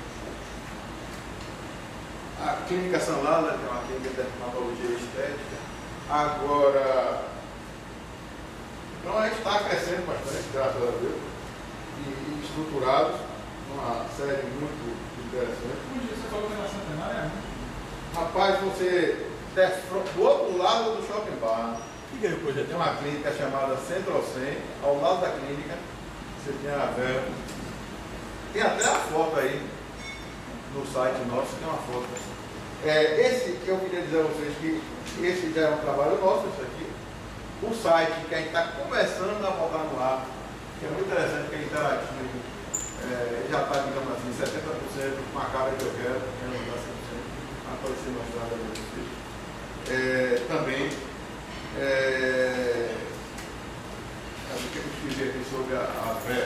A Clínica São Lala, que é uma clínica de dermatologia estética. Agora, então a gente está crescendo bastante, graças a Deus, e, e estruturados, uma série muito interessante. Um dia você falou que era centenária, né? Rapaz, você desce do outro lado do shopping bar. E ganhou o projeto? Tem uma clínica chamada Central cem, ao lado da clínica, você tem a Vela. Tem até a foto aí no site nosso, tem uma foto. É, esse que eu queria dizer a vocês que esse já é um trabalho nosso, isso aqui. O site que a gente está começando a botar no ar, que é muito interessante, que é interativo. É, já está, digamos assim, setenta por cento com a cara que eu quero, que não dá cem por cento, aparecer mostrado aí para vocês. É, também, é, o que eu escrevi aqui sobre a, a fé.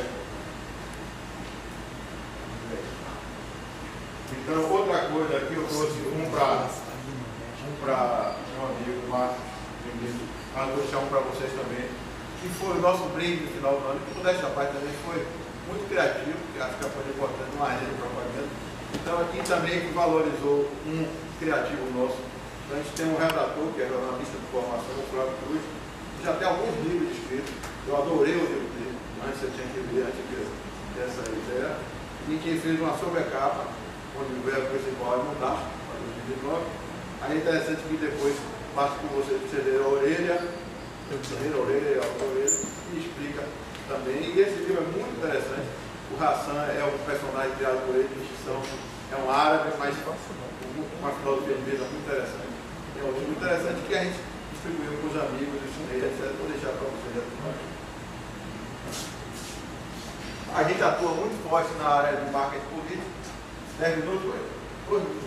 Então, outra coisa aqui, eu trouxe um para um para meu amigo Marcos, mas vou deixar um para vocês também, que foi o nosso brinde no final do ano, que toda essa parte também foi muito criativo, que acho que foi importante, uma rede de propaganda. Então aqui também que valorizou um criativo nosso. Então a gente tem um redator, que é jornalista de formação, o Flávio Cruz, que já tem alguns livros escritos. Eu adorei o livro dele, mas você tinha que ver antes dessa ideia. E que fez uma sobrecapa, onde o verbo principal é mudar, para dois mil e nove. Aí é interessante que depois passa com você para você ler a orelha, ler a orelha, a orelha, e explica também. E esse livro é muito interessante. O Hassan é um personagem criado por ele de extinção, é um árabe, mas com uma filosofia de vida muito interessante. É um livro interessante que a gente distribuiu para os amigos, ensinei, etcétera. Vou deixar para vocês aqui embaixo. A gente atua muito forte na área de marketing político. dez minutos, dois minutos.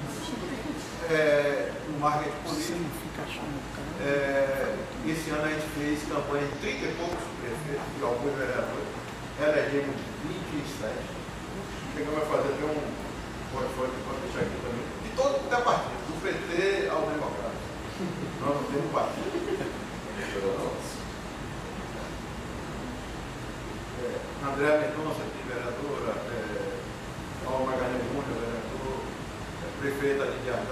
É, no marketing político. É, esse ano a gente fez campanha de trinta e poucos prefeitos e alguns vereadores. Elegemos vinte e sete. Chegamos a fazer até um portfólio que pode deixar aqui também. De todo o partido, do P T ao Democrático. Nós não temos partido. É, André Mendonça, aqui, vereadora. É,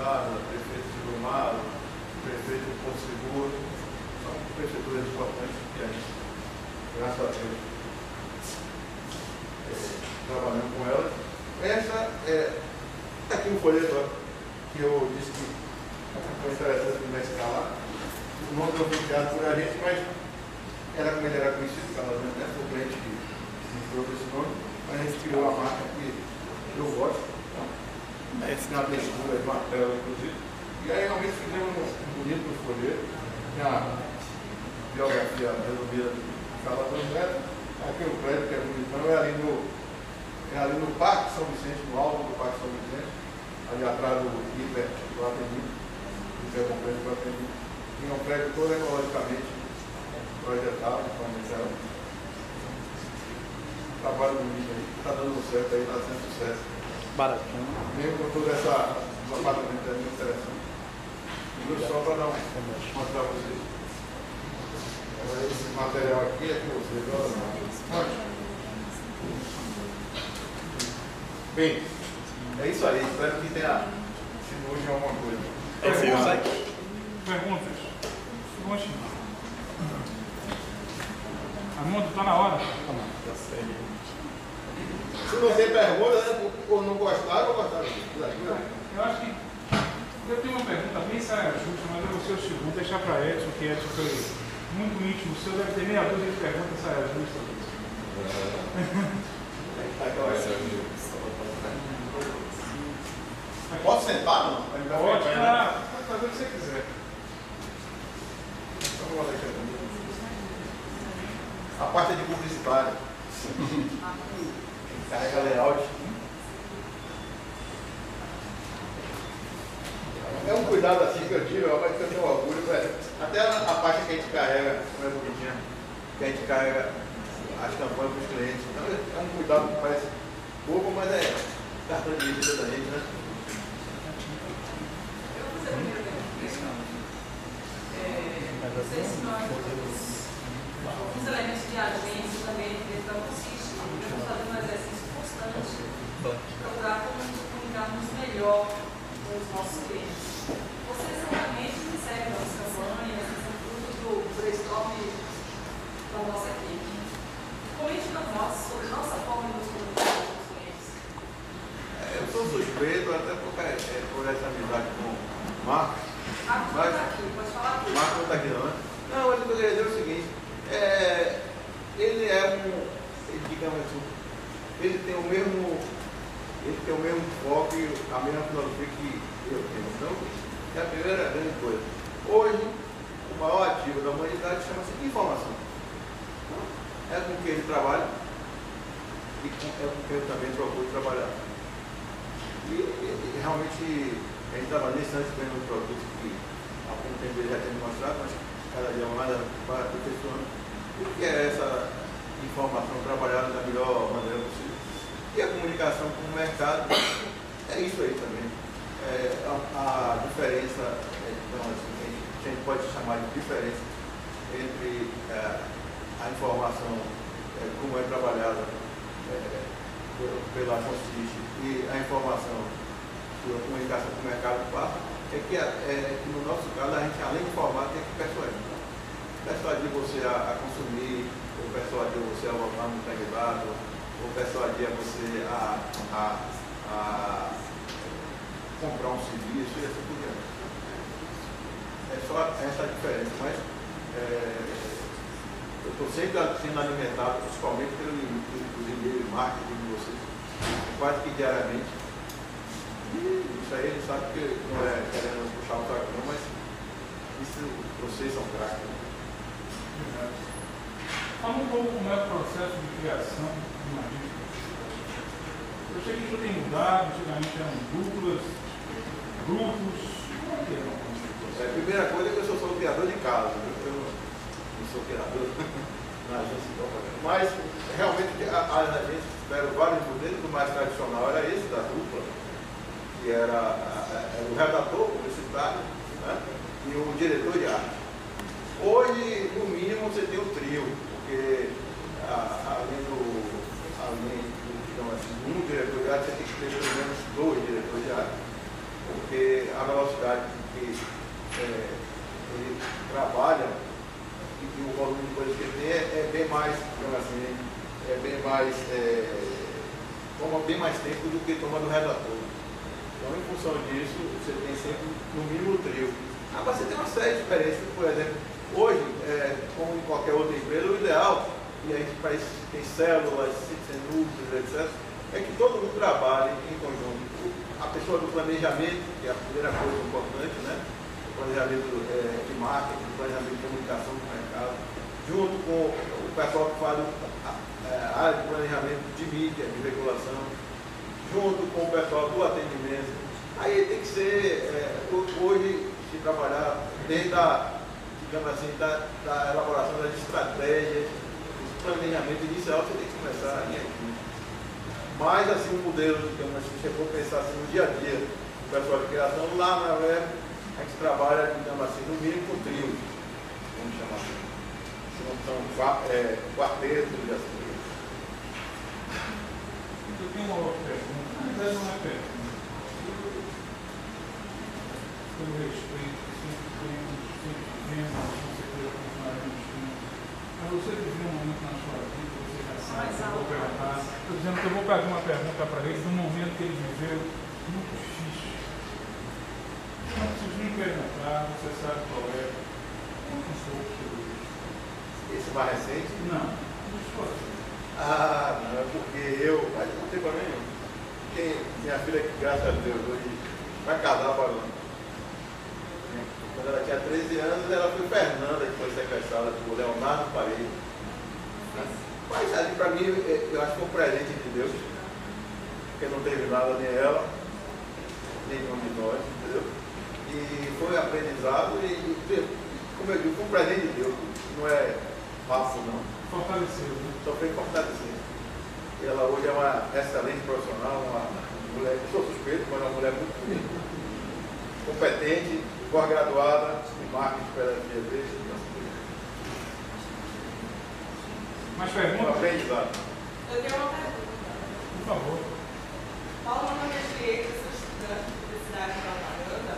Marla, prefeito de Gomado, prefeito de Porto Seguro, são prefeituras importantes que a gente, graças a Deus, é, trabalhando com elas. Essa é, está aqui um folheto que eu disse que foi interessante me escalar. O nome foi criado por a gente, mas era como ele era conhecido, cada vez, né? Foi o cliente que me trouxe esse nome, mas a gente criou a marca que eu gosto. Então, é, tem uma textura de uma tela, inclusive. E aí realmente fizemos um bonito folheto. Tem a biografia resumida de Salvador Neto. Aqui o prédio que é bonitão, é ali no, é ali no Parque São Vicente, no alto do Parque São Vicente, ali atrás do hiper do Atenil, hiper complexo do Atenil. Tinha um prédio todo ecologicamente projetado, planejado. Trabalho bonito aí, está dando certo aí, está sendo sucesso. Baratinho. Mesmo com toda essa um apartamento é muito interessante. E só para dar um, mostrar para vocês. Esse material aqui é que vocês olham. Bem, é isso aí. Espero que tenha sido hoje alguma coisa. Esse é o site. Perguntas? Vamos continuar. Armando, está na hora. Se não tem pergunta, né, ou não gostaram, ou gostaram. Eu acho que eu tenho uma pergunta bem saia justa, mas eu vou ser o segundo, deixar para Edson, que Edson foi muito íntimo. O seu deve ter meia dúzia de perguntas saia justa. Pode sentar, não? Pode, tá, pode fazer o que você quiser. A parte de publicitário. Carrega layout. É um cuidado assim que eu tive, mas que eu tenho orgulho, velho. Até a, a parte que a gente carrega, não é bonitinha, que a gente carrega as campanhas para os clientes. Então é um cuidado que parece pouco, mas é cartão de visita da gente, né? Eu vou fazer uma pergunta. Vocês os elementos de agência também, então consiste em fazer um exercício constante, procurar comunicarmos melhor com os nossos clientes. Vocês realmente recebem nossas campanhas, são fruto do brainstorm da nossa equipe. Comente para nós sobre a nossa forma de nos comunicar com os clientes. Eu sou suspeito, até por, é, por essa amizade com o Marcos. Marcos não está aqui, pode falar aqui. Marcos não está aqui não, né? Não, mas eu queria dizer o seguinte, é, ele é um, ele, digamos assim, ele tem o mesmo, ele tem o mesmo foco e a mesma filosofia que eu tenho. Então, é a primeira grande coisa. Hoje, o maior ativo da humanidade chama-se informação. Então, é com que ele trabalha e com, é com que eu também procuro trabalhar. E, e, e realmente, a gente trabalha nesse antes vendo um produto que há algum tempo ele já tem mostrado, mas cada dia mais para aperfeiçoando o que é essa informação trabalhada da melhor maneira possível. E a comunicação com o mercado é isso aí também. É, a, a diferença, então, assim, a gente pode chamar de diferença entre é, a informação, é, como é trabalhada é, pela Consiste e a informação que a comunicação com o mercado passa, é que, é que no nosso caso a gente, além de informar, tem que persuadir. Persuadir você a, a consumir, ou persuadir você a voltar no candidato, ou persuadir você a, a, a comprar um serviço e assim por diante. É só essa a diferença, mas é, eu estou sempre sendo alimentado, principalmente pelo, pelo e-mail e marketing de vocês, quase que diariamente. E isso aí ele sabe que não é querendo puxar o saco não, mas isso, vocês são craques. Fala um pouco como é o processo de criação de uma agência. Eu sei que isso tem mudado, antigamente eram duplas, grupos. Como é que é? É, a primeira coisa é que eu sou, sou criador de casa, eu não sou criador na agência de propaganda. Mas realmente as agências tiveram vários modelos, o mais tradicional era esse da dupla, que era, era o redator publicitário, né, e o diretor de arte. Hoje, no mínimo, você tem o trio, porque a, além do, além do, digamos assim, um diretor de arte, você tem que ter pelo menos dois diretores de arte. porque a velocidade que é, ele trabalha e que o volume de coisas que ele tem é, é bem mais, digamos assim, é bem mais, é, toma bem mais tempo do que toma do redator. Então, em função disso, você tem sempre no mínimo o trio. Agora, você tem uma série de diferenças, por exemplo, hoje, é, como em qualquer outra empresa, o ideal, e a gente faz, tem células, tem núcleos, etcétera, é que todo mundo trabalhe em conjunto. A pessoa do planejamento, que é a primeira coisa importante, né? O planejamento é, de marketing, o planejamento de comunicação do mercado, junto com o pessoal que faz a, a área de planejamento de mídia, de regulação, junto com o pessoal do atendimento. Aí tem que ser, é, hoje, se trabalhar desde a, digamos assim, da, da elaboração das estratégias, do planejamento inicial, você tem que começar em equipe. Mas, assim, o modelo, digamos assim, se você for pensar assim, no dia a dia, o pessoal de criação, lá na web, a gente trabalha, digamos assim, no mínimo com trios, vamos chamar assim. São é, quartetos e assim. Eu tenho uma outra pergunta, na verdade não é pergunta. Pelo respeito que sempre temos, sempre tivemos, com certeza continuaremos tendo. Mas você viveu um momento na sua vida, você já sabe, que eu vou perguntar. Estou dizendo que eu vou fazer uma pergunta para ele do momento que ele viveu muito difícil. Não preciso nem perguntar, você sabe qual é. Como foi o seu hoje? Esse mais recente? Não, não foi. Ah, não, é porque eu, mas não tem problema nenhum. Quem, minha filha, que graças a Deus, hoje vai casar para o Quando ela tinha treze anos, ela foi Fernanda, que foi sequestrada por Leonardo Paredes. Mas ali para mim, eu acho que foi um presente de Deus, porque não teve nada nem ela, nem nenhum de nós, entendeu? E foi um aprendizado e, como eu digo, foi um presente de Deus, não é fácil não. Fortaleceu, né? Só foi fortalecer. Ela hoje é uma excelente profissional, uma mulher, eu sou suspeito, mas é uma mulher muito bonita, competente, pós-graduada em marketing pela F G V. Mais Um perguntas? aprendizado. Eu tenho uma pergunta. Por favor. Paulo, meu nome é Julieta, eu sou estudante de publicidade e propaganda.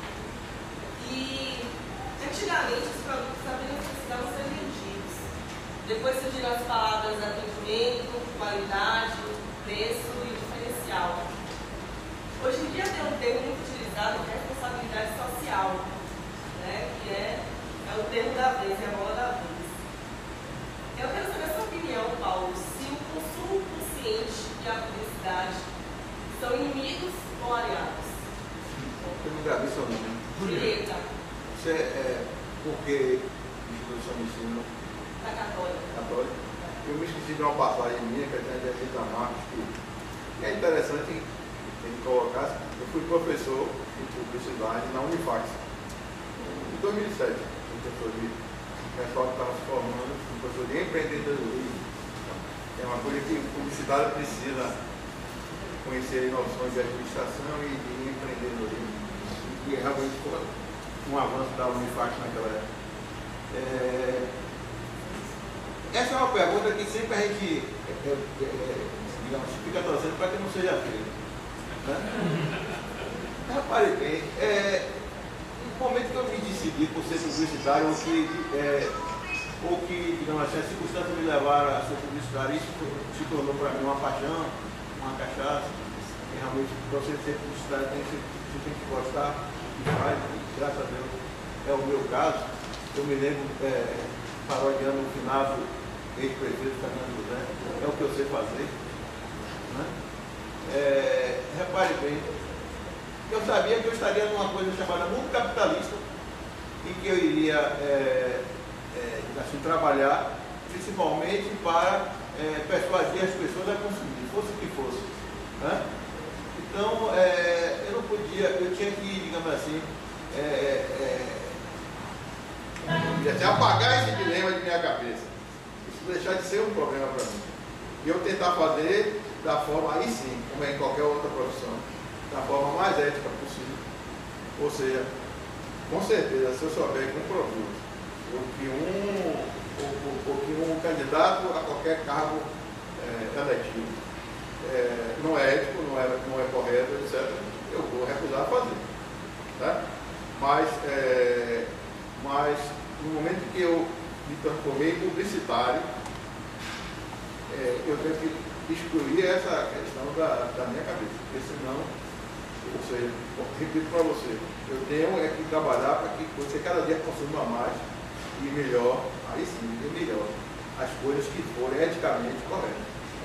E antigamente os produtos apenas precisavam ser vendidos. Depois surgiram as palavras atendimento, qualidade, preço e diferencial. Hoje em dia tem um termo muito utilizado que é responsabilidade social, né? Que é, é o termo da vez, é a bola da vez. Eu quero saber a sua opinião, Paulo, se o consumo consciente e a publicidade são inimigos ou aliados? Eu não gravei seu nome. Julieta, Você é porque instituição de ensino da Católica. católica. Eu me esqueci de uma passagem minha que tem a da Marcos, que é interessante a gente colocar. Eu fui professor de publicidade na Unifax, em dois mil e sete, professor de pessoal que estava se formando, professor de empreendedorismo. É uma coisa que a publicidade precisa conhecer noções de administração e de empreendedorismo, que realmente foi um avanço da Unifax naquela época. É... Essa é uma pergunta que sempre a gente é, é, é, digamos, fica torcendo para que não seja feita. Né? Repare bem, é, no momento que eu me decidi por ser publicitário, ou que, é, ou que digamos assim, as circunstâncias me levaram a ser publicitário, isso se tornou para mim uma paixão, uma cachaça. E realmente, para você ser publicitário, tem que, você tem que gostar e faz, e graças a Deus é o meu caso. Eu me lembro, é, parodiando o finado ex-prefeito Fernando José, é o que eu sei fazer. Né? É, repare bem, eu sabia que eu estaria numa coisa chamada mundo capitalista, em que eu iria é, é, assim, trabalhar principalmente para é, persuadir as pessoas a consumir, fosse o que fosse. Né? Então, é, eu não podia, eu tinha que, digamos assim, é, é, é, apagar esse dilema de minha cabeça. Isso deixar de ser um problema para mim. E eu tentar fazer da forma, aí sim, como é em qualquer outra profissão, da forma mais ética possível. Ou seja, com certeza, se eu souber que um produto, ou que um, ou, ou, ou que um candidato a qualquer cargo é, eletivo é, não é ético, não é, não é correto, etcétera, eu vou recusar a fazer. Mas, é, mas no momento que eu me transformei em publicitário, é, eu tenho que excluir essa questão da, da minha cabeça, porque senão, ou seja, eu repito para você, eu tenho é que trabalhar para que você cada dia consuma mais e melhor, aí sim, e melhor, as coisas que forem eticamente corretas.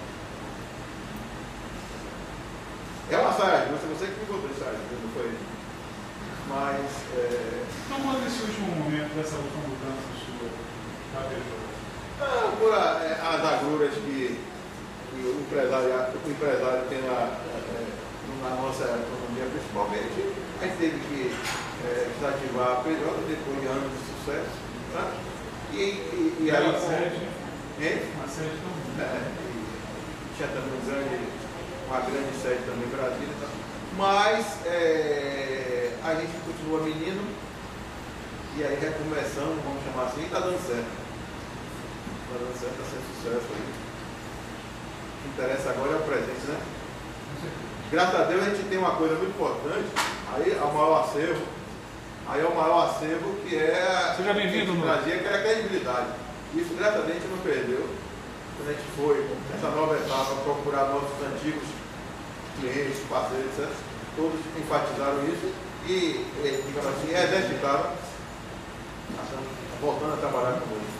É uma saia justa, você que me botou essa saia justa, não foi? Mas, é... Então, quando esse último momento dessa última mudança sua, tá vendo? Não, por a, é, as agruras que, que o, empresário, o empresário tem lá é, na nossa economia, principalmente, a gente teve que é, desativar a P J depois de anos de sucesso. Tá? E, e, e aí. Uma sede, hein? uma sede tão É, e tinha também um grande, uma grande sede também em Brasília. Tá? Mas é, a gente continua menino e aí recomeçando, vamos chamar assim, e está dando certo. Está dando certo, está sendo sucesso aí. O que interessa agora é o presente, né? Graças a Deus a gente tem uma coisa muito importante, aí é o maior acervo, aí é o maior acervo que é Seja bem-vindo, que trazia, que era a credibilidade. Isso, graças a Deus, a gente não perdeu. Quando a gente foi, nessa nova etapa, procurar nossos antigos clientes, parceiros, etcétera, todos enfatizaram isso e, digamos assim, exercitaram, voltando a trabalhar conosco.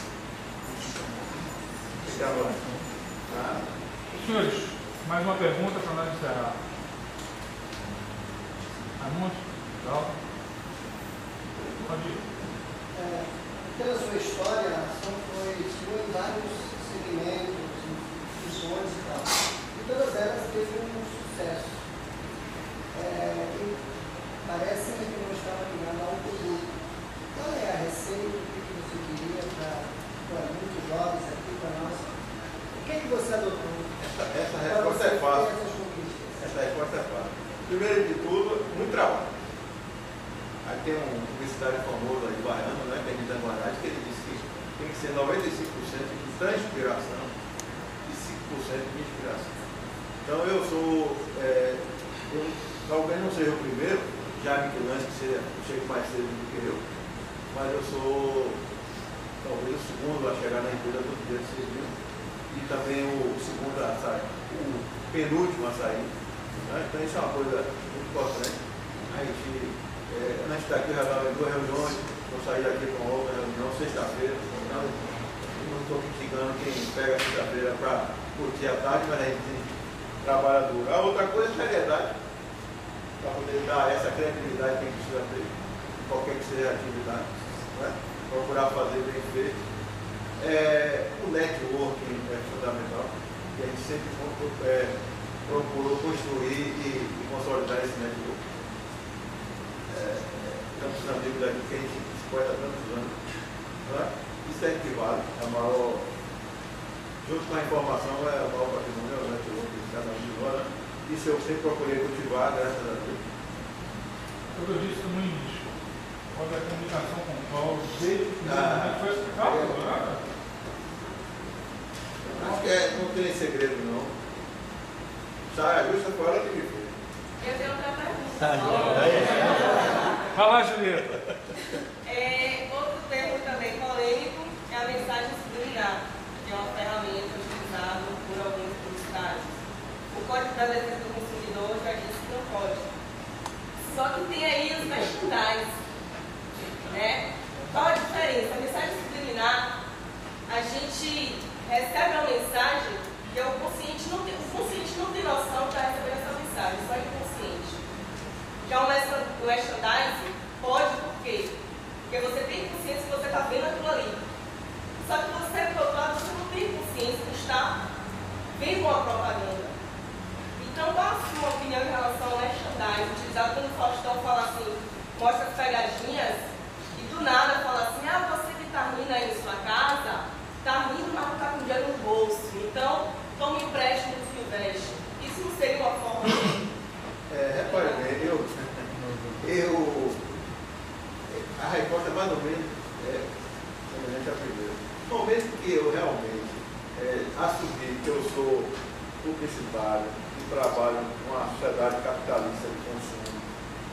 Obrigado. Ah. Senhores, mais uma pergunta para nós encerrar. Anúncio? Legal? Pode ir. É, pela sua história, a ação foi, foi em vários segmentos, funções e tal. E todas elas teve um sucesso. É, e parece que não estava ligando a um produto. Qual é a receita? O que você queria para muitos jovens aqui, para nós? O que, é que você adotou? Essa, essa resposta é fácil. Essa resposta é fácil. Primeiro de tudo, muito trabalho. Aí tem um publicitário famoso aí, baiano, né, Benito Guarati, que ele disse que tem que ser noventa e cinco por cento de transpiração e cinco por cento de inspiração. Então eu sou, é, eu talvez não seja o primeiro, Jaime Quilans, que seja, chega mais cedo do que eu, mas eu sou talvez o segundo a chegar na empresa do dia de civil. E também o segundo a sair, o penúltimo a sair. Né? Então isso é uma coisa muito importante. A gente, é, antes daqui já estava em duas reuniões, vou sair daqui para uma outra reunião, sexta-feira, não estou criticando quem pega sexta-feira para curtir a tarde, mas a gente trabalha duro. A outra coisa é seriedade, para poder dar essa credibilidade que a gente precisa ter, qualquer que seja a atividade, né? Procurar fazer bem feito. É, o networking é fundamental e a gente sempre é, procurou construir e, e consolidar esse network. É, tantos amigos daqui que a gente se conhece há tantos anos. Né? Isso é equivale, é a maior, junto com a informação, é o maior patrimônio, é o network de cada um de nós. Né? Isso eu sempre procurei cultivar, graças a Deus. Como eu disse no início, quando a comunicação com o Paulo, desde que Ah, foi explicado, né? Acho que é, não tem segredo não. Saia justa foi ela que me fez. Eu tenho outra pergunta. Fala, Julieta. É, outro termo também polêmico é a mensagem subliminar, que é uma ferramenta utilizada por alguns publicitários. O Código da Defesa do Consumidor já disse que não pode. Só que tem aí os merchandise. Né? Qual a diferença? A mensagem subliminar, a gente recebe uma mensagem que o consciente não tem, o consciente não tem noção que está recebendo essa mensagem, só inconsciente. Já o merchandising pode, por quê? Porque você tem consciência que você está vendo aquilo ali. Só que você, por outro lado, você não tem consciência que está vendo uma propaganda. Então, qual a sua opinião em relação ao merchandising, utilizado quando o Faustão fala assim, mostra as pegadinhas, e do nada fala assim, ah, você que está rindo aí em sua casa, está rindo, mas não está com dinheiro no bolso. Então, tome empréstimo do Silvestre. Isso não seria uma forma de... É, repare bem, eu, eu, a resposta mais ou menos é semelhante à primeira. No momento que eu realmente é, assumir que eu sou publicitário e trabalho com uma sociedade capitalista de consumo,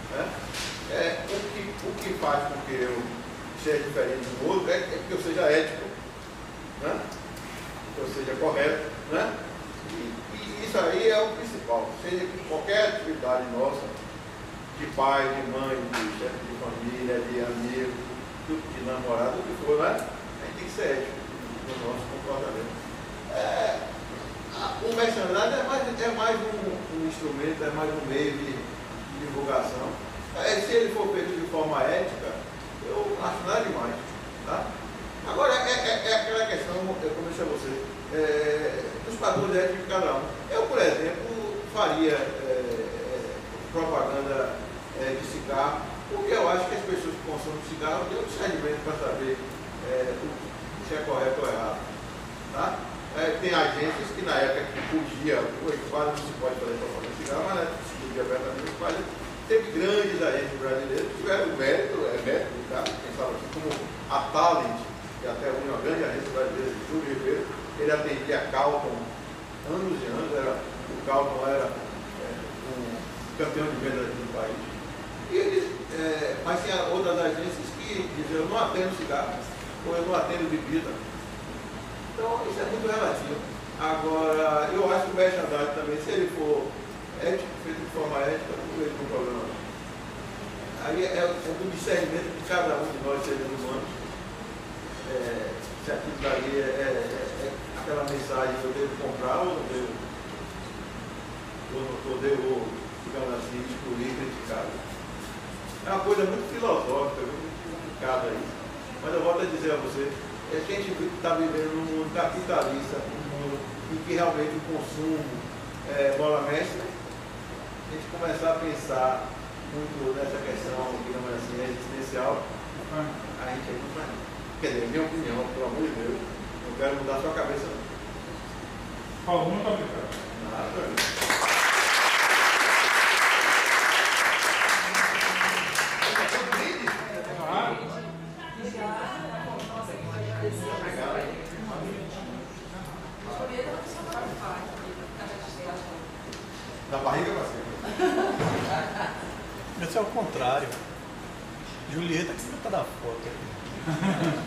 Né? É, o, que, o que faz com que eu seja diferente do outro é, é que eu seja ético, né? Que eu seja correto. Né? E, e isso aí é o principal. Seja qualquer atividade nossa, de pai, de mãe, de chefe de família, de amigo, de namorado, o que for, né? A gente tem que ser ético no nosso comportamento. É, a, o mercenário é mais, é mais um, um instrumento, é mais um meio de, de divulgação. É, se ele for feito de forma ética, eu acho nada demais. Tá? Agora, é, é, é aquela questão, como eu disse a você, é, dos padrões éticos de cada um. Eu, por exemplo, faria é, propaganda é, de cigarro, porque eu acho que as pessoas que consomem cigarro têm um discernimento para saber é, se é correto ou errado. Tá? É, tem agências que na época que podia, quase não se pode fazer propaganda de cigarro, mas se podia abertamente fazer. Teve grandes agências brasileiras que tiveram mérito, é mérito, tá? Quem fala assim, como a Talent, que até hoje é uma grande agência brasileira de Júlio Ribeiro, ele atendia a Calton anos e anos, era, o Calton era é, um campeão de vendas aqui no país. E eles, é, mas tinha outras agências que diziam, eu não atendo cigarro, ou eu não atendo bebida. Então isso é muito relativo. Agora, eu acho que o merchandising também, se ele for ético, feito de forma ética, não vejo nenhum problema. Aí é, é do discernimento de cada um de nós, seres humanos. É, se aquilo dali é, é, é aquela mensagem que eu devo comprar ou não devo, ou não ou devo, digamos assim, excluir, criticar. É uma coisa muito filosófica, muito complicada isso. Mas eu volto a dizer a você, é que a gente está vivendo num mundo capitalista, um mundo em que realmente o consumo é bola mestre. A gente começar a pensar muito nessa questão, digamos assim, existencial, a gente aí não faz. Quer dizer, minha opinião, pelo amor de Deus, não quero mudar a sua cabeça não. Paulo, muito obrigado. Nada. Da barriga pra cima. Esse é o contrário. Julieta que você tá da foto aqui.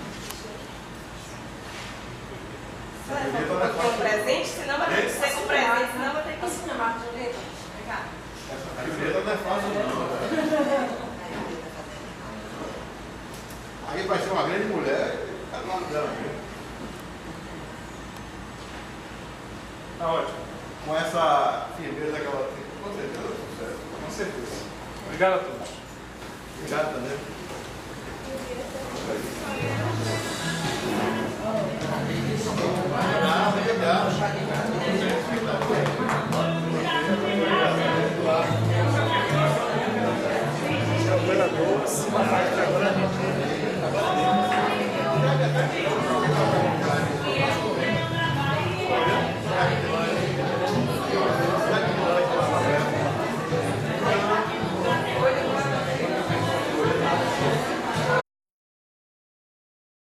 Com presente, senão vai ter que ser com presente, senão vai ter que ir na marca de Julieta. Vem cá. A Julieta não é fácil não. Aí vai ser uma grande mulher, tá do lado dela mesmo. Tá ótimo. Com essa firmeza que ela tem, com certeza é sucesso. Com certeza. Obrigado a todos. Obrigado também.